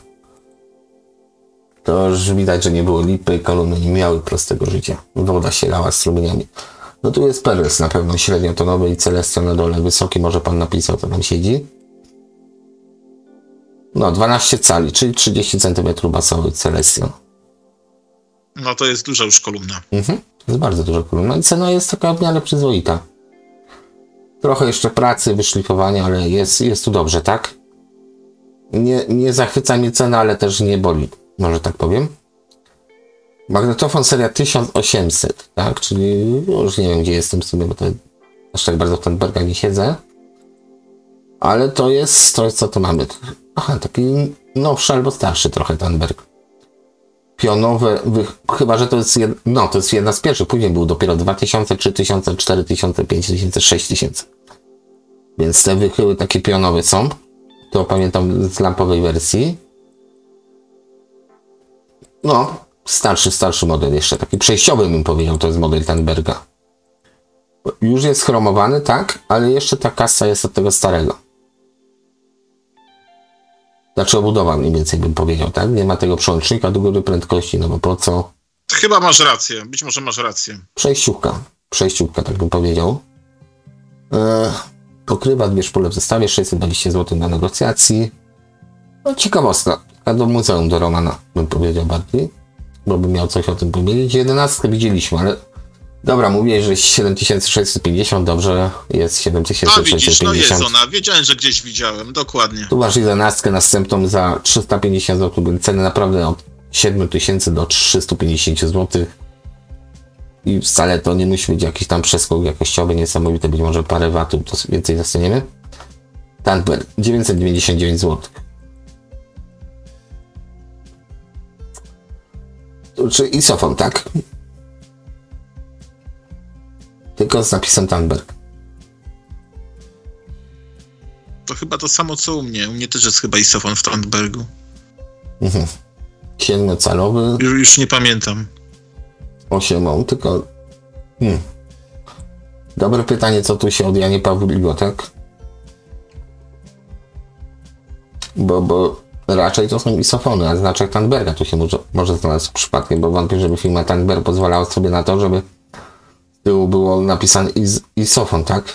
To już widać, że nie było lipy, kolumny nie miały prostego życia. Woda się lała strumieniami. No tu jest Perles na pewno średniotonowy i Celestion na dole wysoki, może pan napisał, co tam siedzi. No 12 cali, czyli 30 cm basowy Celestion. No to jest duża już kolumna. To jest bardzo duża kolumna i cena jest taka w miarę przyzwoita. Trochę jeszcze pracy, wyszlifowania, ale jest tu dobrze, tak? Nie zachwyca mnie cena, ale też nie boli, może tak powiem. Magnetofon seria 1800, tak? Czyli już nie wiem, gdzie jestem sobie, bo to aż tak bardzo w Tandberga nie siedzę. Ale to jest, co to mamy? Aha, taki nowszy albo starszy trochę Tandberg. Pionowe, chyba że to jest to jest jedna z pierwszych, później był dopiero 2000, 3000, 4000, 5000, 6000. Więc te wychyły takie pionowe są. To pamiętam z lampowej wersji. No, starszy model jeszcze, taki przejściowy bym powiedział, to jest model Tandberga. Już jest chromowany, tak, ale jeszcze ta kasa jest od tego starego. Znaczy obudowa mniej więcej bym powiedział, tak? Nie ma tego przełącznika do góry prędkości, no bo po co? Chyba masz rację, być może masz rację. Przejściówka, tak bym powiedział. Pokrywa 2 szpule w zestawie, 620 zł na negocjacji. No ciekawostka, a do muzeum do Romana bym powiedział bardziej, bo bym miał coś o tym powiedzieć. 11 widzieliśmy, ale dobra, mówię, że 7650, dobrze, jest 7650. A widzisz, no jest ona, wiedziałem, że gdzieś widziałem, dokładnie. Tu masz 11 następną za 350 zł, były ceny naprawdę od 7000 do 350 zł. I wcale to nie musi być jakiś tam przeskok jakościowy niesamowity, być może parę watów, to więcej dostaniemy. Tandberg 999 zł. Czy Isofon, tak? Tylko z napisem Tandberg. To chyba to samo co u mnie. U mnie też jest chyba Isofon w Tandbergu. 7-calowy. Już nie pamiętam. 8, tylko... Dobre pytanie, co tu się od Janie Pawligo, tak? Bo raczej to są Isofony, a znaczek Tandberga tu się może znaleźć przypadkiem, bo wątpię, żeby firma Tandberg pozwalała sobie na to, żeby z tyłu było napisane Isofon, tak?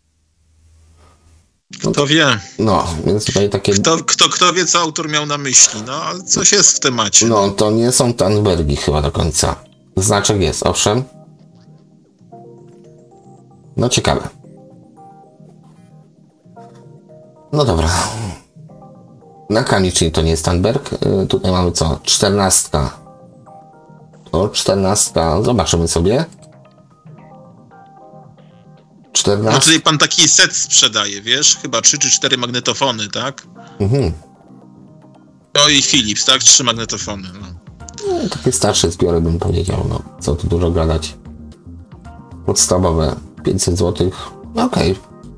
Kto wie? No, więc tutaj takie... Kto wie, co autor miał na myśli, no, ale coś jest w temacie. No, to nie są Tandbergi chyba do końca. Znaczek jest, owszem. No, ciekawe. No dobra. Nakami, czyli to nie jest Tandberg. Tutaj mamy co? 14. O, 14. Zobaczymy sobie. 14. No tutaj pan taki set sprzedaje, wiesz? Chyba 3 czy 4 magnetofony, tak? No i Philips, tak? 3 magnetofony. No. No, takie starsze zbiory bym powiedział, no co tu dużo gadać. Podstawowe 500 zł, okej.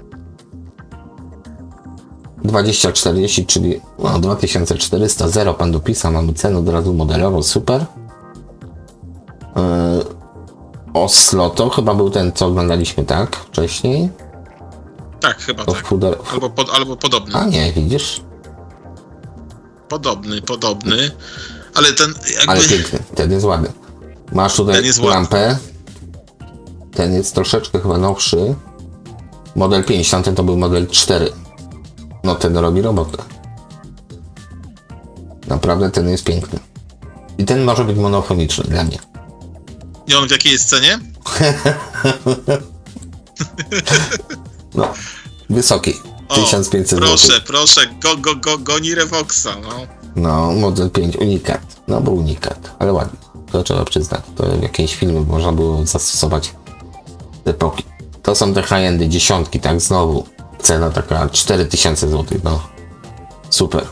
2040, czyli no, 2400, 0 pan dopisa, mamy cenę od razu modelową, super. Oslo to chyba był ten, co oglądaliśmy, tak? Wcześniej. Tak, chyba To tak. Fuder... Albo podobny. A nie, widzisz? Podobny. Ale ten jakby... Ale piękny, ten jest ładny. Masz tutaj lampę. Ten jest troszeczkę chyba nowszy. Model 5, tamten to był model 4. No ten robi robotę. Naprawdę ten jest piękny. I ten może być monofoniczny dla mnie. I on w jakiej jest cenie? No, wysoki. 1500 zł. Proszę, goni Revoxa, no. No, model 5, unikat. No, był unikat, ale ładny. To trzeba przyznać. To w jakiejś filmie można było zastosować z epoki. To są te high-endy, dziesiątki, tak? Znowu cena taka 4000 zł, no. Super.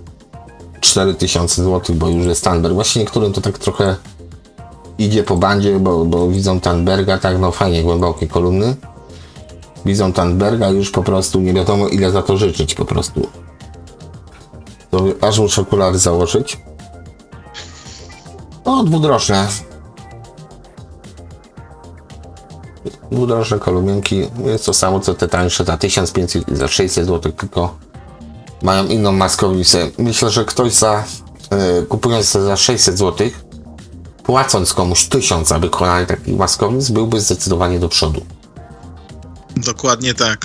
4000 zł, bo już jest Tandberg. Właśnie niektórym to tak trochę idzie po bandzie, bo widzą Tandberga, tak, no fajnie, głębokie kolumny. Widzą Tandberga, już po prostu nie wiadomo ile za to życzyć, po prostu. To aż muszę okulary założyć. O, dwudrożne. Dwudrożne kolumnki. Jest to samo co te tańsze, za 1500, za 600 zł, tylko mają inną maskownicę. Myślę, że ktoś kupując to za 600 zł, płacąc komuś 1000 za wykonanie takich maskownic, byłby zdecydowanie do przodu. Dokładnie tak.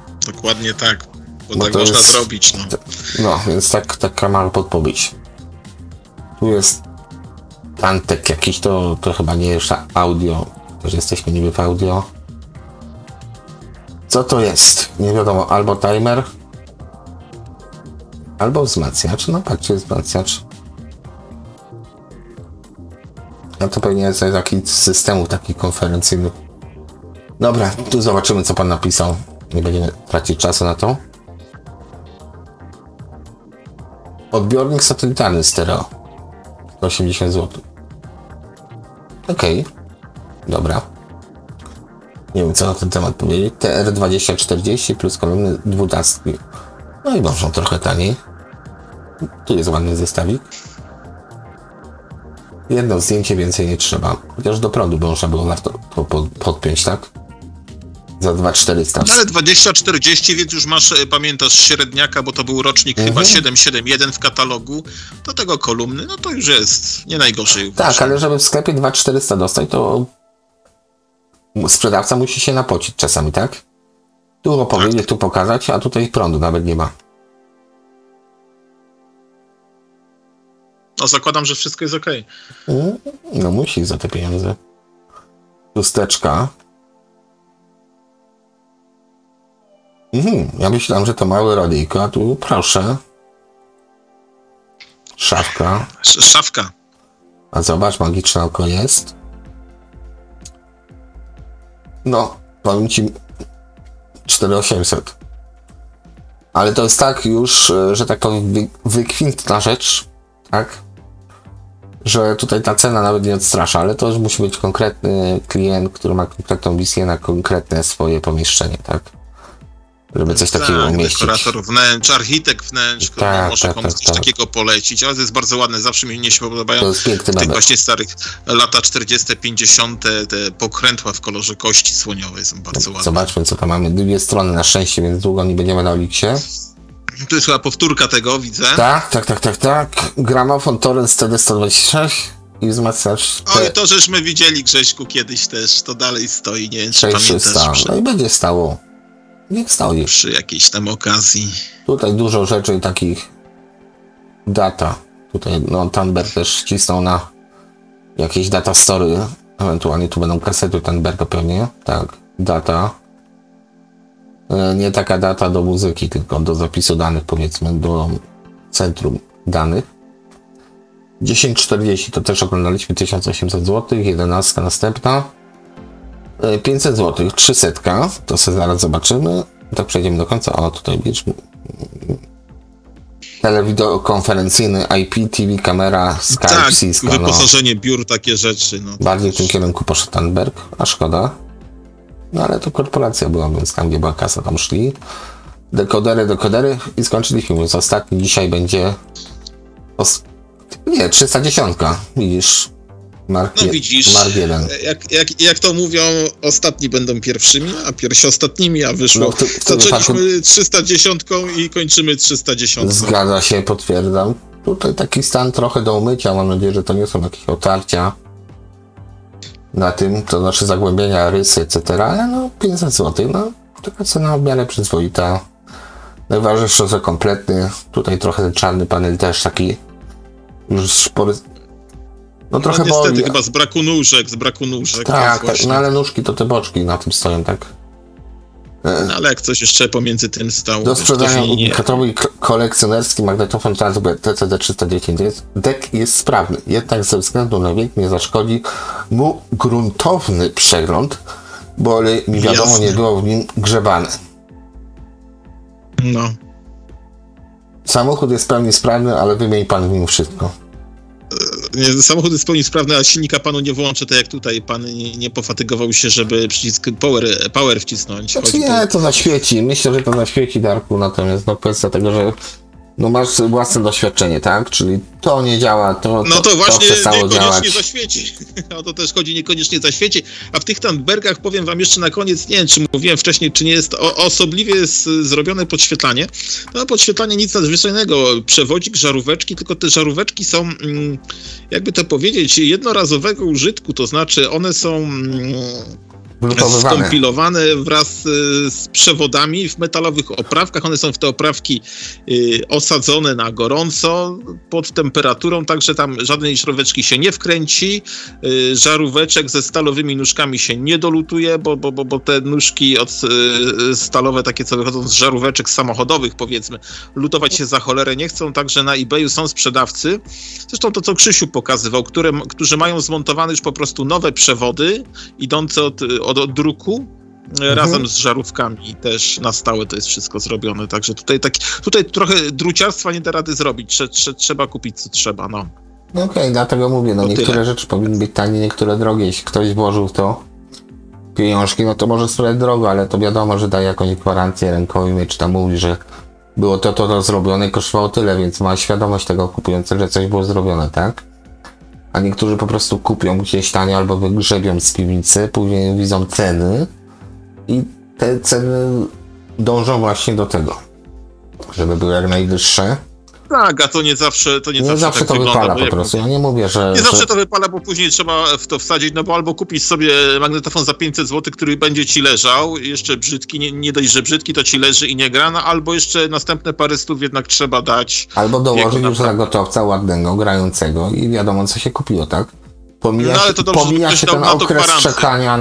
Bo No tak to można jest, zrobić, no. No, więc taka mała podpowiedź. Tu jest Tantek jakiś, to chyba nie jest audio. Też jesteśmy niby w audio. Co to jest? Nie wiadomo, albo timer, albo wzmacniacz. No patrzcie, wzmacniacz. No to pewnie jest jakiś z systemów takich konferencyjnych. Dobra, tu zobaczymy co pan napisał. Nie będziemy tracić czasu na to. Odbiornik satelitarny stereo. 180 zł. Okej. Dobra. Nie wiem co na ten temat powiedzieć. TR2040 plus kolumny 12. No i można trochę taniej. Tu jest ładny zestawik. Jedno zdjęcie, więcej nie trzeba. Chociaż do prądu by można było warto podpiąć, tak? Za 2400. No ale 2040, więc już masz, pamiętasz, średniaka, bo to był rocznik chyba 771 w katalogu. Do tego kolumny, no to już jest nie najgorzej. Tak, ale żeby w sklepie 2400 dostać, to sprzedawca musi się napocić czasami, tak? Tu opowiedzieć, tak. Tu pokazać, a tutaj prądu nawet nie ma. No zakładam, że wszystko jest ok. No musi za te pieniądze. Chusteczka. Ja myślałem, że to małe radyjko, a tu proszę. Szafka. Szafka. A zobacz, magiczne oko jest. No, powiem ci 4800. Ale to jest tak już, że tak powiem, wykwintna rzecz, tak? Że tutaj ta cena nawet nie odstrasza, ale to już musi być konkretny klient, który ma konkretną wizję na konkretne swoje pomieszczenie, tak? Żeby coś takiego umieścić. Dekorator wnętrz, architekt wnętrz, który może komuś coś takiego polecić, ale to jest bardzo ładne, zawsze mi się podobają. To jest piękny w tych właśnie starych lata 40, 50, te pokrętła w kolorze kości słoniowej są bardzo ładne. Zobaczmy co tam mamy, 2 strony na szczęście, więc długo nie będziemy na Oliksie. Tu jest chyba powtórka tego, widzę. Tak. Gramofon Torrens CD126 i wzmacniacz. Oj, to żeśmy widzieli, Grześku, kiedyś też, to dalej stoi, nie wiem czy pamiętasz. No i będzie stało. Niech stoi. Przy jakiejś tam okazji. Tutaj dużo rzeczy takich. Data. Tutaj no Tandberg też cisnął na jakieś data story. Ewentualnie tu będą kasety Tandberga pewnie. Tak, data. Nie taka data do muzyki, tylko do zapisu danych, powiedzmy, do centrum danych. 1040 to też oglądaliśmy, 1800 zł, 11 następna. 500 zł, 300, to sobie zaraz zobaczymy. Tak przejdziemy do końca. O, tutaj widzisz. telewideokonferencyjny, IP, TV, kamera, Skype, tak, Cisco. wyposażenie biur, takie rzeczy. No. Bardziej w tym kierunku poszedł Tandberg, a szkoda. No ale to korporacja była, więc tam gdzie była kasa, tam szli. Dekodery i skończyliśmy, więc ostatni dzisiaj będzie... 310, widzisz. Mark 1. Jak to mówią, ostatni będą pierwszymi, a pierwsi ostatnimi, a wyszło. No, zaczęliśmy 310 i kończymy 310. Zgadza się, potwierdzam. Tutaj taki stan trochę do umycia, mam nadzieję, że to nie są jakieś otarcia na tym, to znaczy zagłębienia, rysy, etc. Ale no 500 zł, no taka cena w miarę przyzwoita. Najważniejsze, że kompletny. Tutaj trochę ten czarny panel też taki już spory. No trochę niestety boli. Chyba z braku nóżek. Tak, no ale nóżki to te boczki na tym stoją, tak? No, ale jak coś jeszcze pomiędzy tym stało. Do sprzedania kategorii kolekcjonerski magnetofon Transber TCD310. Deck jest sprawny, jednak ze względu na wiek nie zaszkodzi mu gruntowny przegląd, bo mi wiadomo, jasne, nie było w nim grzebane. No. Samochód jest w pełni sprawny, ale wymieni pan w nim wszystko. Samochód jest w pełni sprawny, a silnika panu nie włączę, tak jak tutaj. Pan nie pofatygował się, żeby przycisk power wcisnąć. Znaczy nie, to zaświeci. Myślę, że to zaświeci, Darku, natomiast no kwestia tego, że no masz własne doświadczenie, tak? Czyli to nie działa, to właśnie przestało niekoniecznie zaświeci. O to też chodzi, niekoniecznie zaświeci. A w tych Tandbergach powiem wam jeszcze na koniec, nie wiem, czy mówiłem wcześniej, czy nie jest osobliwie zrobione podświetlanie. No podświetlanie nic nadzwyczajnego. Przewodzik, żaróweczki, tylko te żaróweczki są, jakby to powiedzieć, jednorazowego użytku, to znaczy one są... skompilowane wraz z przewodami w metalowych oprawkach. One są w te oprawki osadzone na gorąco, pod temperaturą, także tam żadnej żaróweczki się nie wkręci. Żaróweczek ze stalowymi nóżkami się nie dolutuje, bo te nóżki stalowe, takie co wychodzą z żaróweczek samochodowych, powiedzmy, lutować się za cholerę nie chcą, także na eBayu są sprzedawcy. Zresztą to, co Krzysiu pokazywał, którzy mają zmontowane już po prostu nowe przewody, idące od druku, razem z żarówkami też na stałe to jest wszystko zrobione, także tutaj trochę druciarstwa nie da rady zrobić, trzeba kupić co trzeba, no. Okej, dlatego mówię, no niektóre rzeczy powinny być tanie, niektóre drogie, jeśli ktoś włożył w to pieniążki, no to może sprzedać drogo, ale to wiadomo, że daje jakąś gwarancję rękojmię, czy tam mówi, że było to zrobione i kosztowało tyle, więc ma świadomość tego kupujący, że coś było zrobione, tak? A niektórzy po prostu kupią gdzieś tanio albo wygrzebią z piwnicy, później widzą ceny i te ceny dążą właśnie do tego, żeby były jak najwyższe. Tak, a to nie zawsze to tak to wypala po prostu. Ja nie mówię, że... Nie zawsze to wypala, bo później trzeba w to wsadzić, no bo albo kupić sobie magnetofon za 500 zł, który będzie ci leżał, jeszcze brzydki, nie dość, że brzydki, to ci leży i nie gra, no albo jeszcze następne parę stów jednak trzeba dać. Albo dołożyć już za gotowca ładnego, grającego i wiadomo, co się kupiło, tak? Pomija się ten okres czekania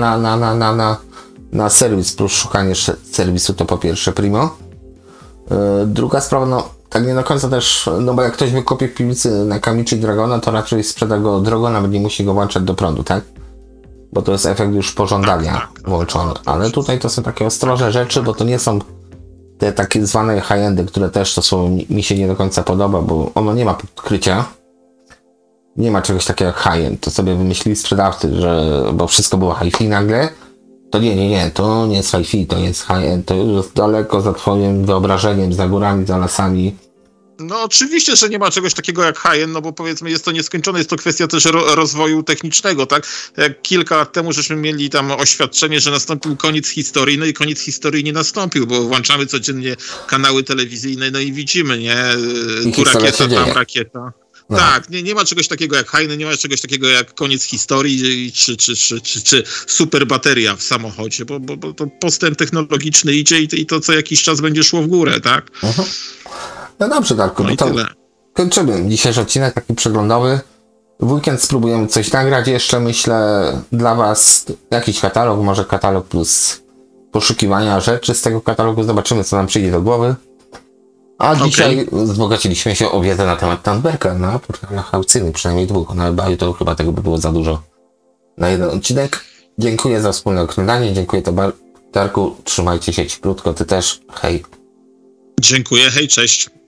na serwis, plus szukanie serwisu, to po pierwsze primo. Druga sprawa, no tak nie do końca też, no bo jak ktoś wykupi w piwnicy na Kamichi Dragona, to raczej sprzeda go drogo, nawet nie musi go włączać do prądu, tak? Bo to jest efekt już pożądania włączony. Ale tutaj to są takie ostrożne rzeczy, bo to nie są te takie zwane high-endy, które też to słowo mi się nie do końca podoba, bo ono nie ma podkrycia. Nie ma czegoś takiego jak high-end. To sobie wymyślili sprzedawcy, że bo wszystko było hi-fi nagle. To nie, to nie jest hi-fi, to jest high-end, to już jest daleko za twoim wyobrażeniem, za górami, za lasami. No oczywiście, że nie ma czegoś takiego jak high-end, no bo powiedzmy jest to nieskończone, jest to kwestia też rozwoju technicznego, tak? Jak kilka lat temu żeśmy mieli tam oświadczenie, że nastąpił koniec historii, no i koniec historii nie nastąpił, bo włączamy codziennie kanały telewizyjne, no i widzimy, nie? Tu rakieta, tam rakieta. No. Tak, nie ma czegoś takiego jak high-end, nie ma czegoś takiego jak koniec historii czy super bateria w samochodzie, bo to postęp technologiczny idzie i to co jakiś czas będzie szło w górę, tak? No dobrze, Darku, no to kończymy dzisiejszy odcinek taki przeglądowy. W weekend spróbujemy coś nagrać jeszcze, myślę, dla was jakiś katalog, może katalog plus poszukiwania rzeczy z tego katalogu, zobaczymy co nam przyjdzie do głowy. A dzisiaj wzbogaciliśmy się o wiedzę na temat Tandberga na portalach aukcyjnych, przynajmniej dwóch. Na eBayu to chyba tego by było za dużo na jeden odcinek. Dziękuję za wspólne oglądanie, dziękuję to Darku, trzymajcie się krótko, ty też, hej. Dziękuję, hej, cześć.